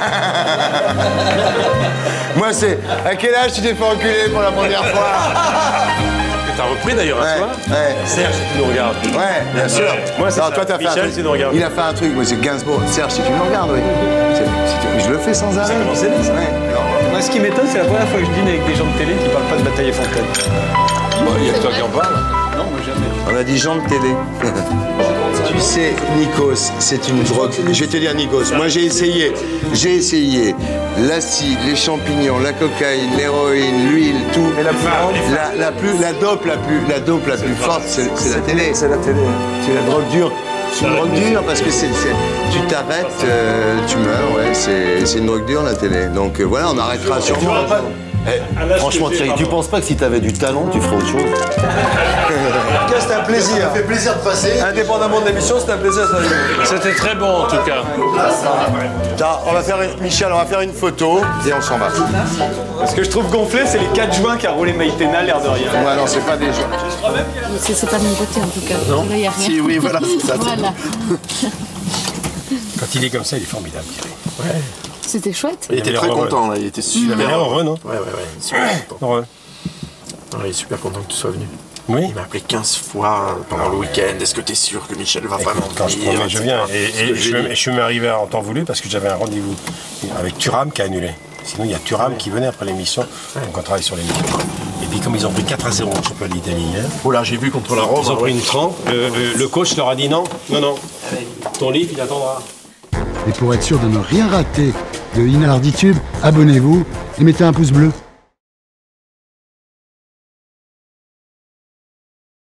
Moi, c'est « À quel âge tu t'es fait enculer pour la première fois ?» Que t'as repris d'ailleurs un ouais, soir. Ouais. Serge, si tu nous regardes. Ouais, bien sûr. Moi, c'est ça. Toi, t'as fait Michel, un truc. si tu nous regardes. Il a fait un truc, moi, c'est Gainsbourg. Serge, si tu nous regardes, oui. Si tu... Je le fais sans arrêt. Ça commence à dire, ça. Ouais. Moi, ce qui m'étonne, c'est la première fois que je dîne avec des gens de télé qui parlent pas de Bataille et Fontaine. Bon, il y a que toi qui en parle. Non, moi jamais. On a dit gens de télé. Tu sais, Nikos, c'est une drogue. Je vais te dire, Nikos, moi j'ai essayé. J'ai essayé l'acide, les champignons, la cocaïne, l'héroïne, l'huile, tout. Et la plus grande la, la, plus, la dope la plus, la dope la plus forte, c'est la télé. C'est la télé. C'est la drogue dure. C'est une drogue dure parce que c'est, tu t'arrêtes, euh, tu meurs, ouais. C'est une drogue dure la télé. Donc euh, voilà, on arrêtera sûrement. Eh, franchement, Thierry, tu penses pas que si t'avais du talent, tu ferais autre chose? En tout cas, c'était un plaisir. Ça fait plaisir de passer. Indépendamment de l'émission, c'était un plaisir. C'était très bon en tout cas. Tiens, on va faire une... Michel, on va faire une photo et on s'en va. Ce que je trouve gonflé, c'est les quatre juin qu'a roulé Maïtena, l'air de rien. Ouais, non, c'est pas des gens. C'est pas de mon côté en tout cas. Non. Là, y a rien. Si, oui, voilà, c'est ça. Voilà. Quand il est comme ça, il est formidable, Thierry. Ouais. C'était chouette. Il était très content, là. Il était super Il avait l'air heureux, non? Ouais, ouais, ouais. Super content. Heureux. Non, il est super content que tu sois venu. Oui. Il m'a appelé quinze fois pendant le week-end. Est-ce que tu es sûr que Michel va vraiment Quand je venir? promets, je viens. Et, C'est ce et que je, j'ai dit. je suis arrivé en temps voulu parce que j'avais un rendez-vous avec Thuram qui a annulé. Sinon, il y a Thuram qui venait après l'émission, donc on travaille sur l'émission. Et puis, comme ils ont pris quatre à zéro au championnat d'Italie hier, Oh là, j'ai vu contre la Rome. ils ont pris une trempe. Le, le- le coach leur a dit non, non, non. Ton livre, il attendra. Et pour être sûr de ne rien rater de Inarditube, abonnez-vous et mettez un pouce bleu.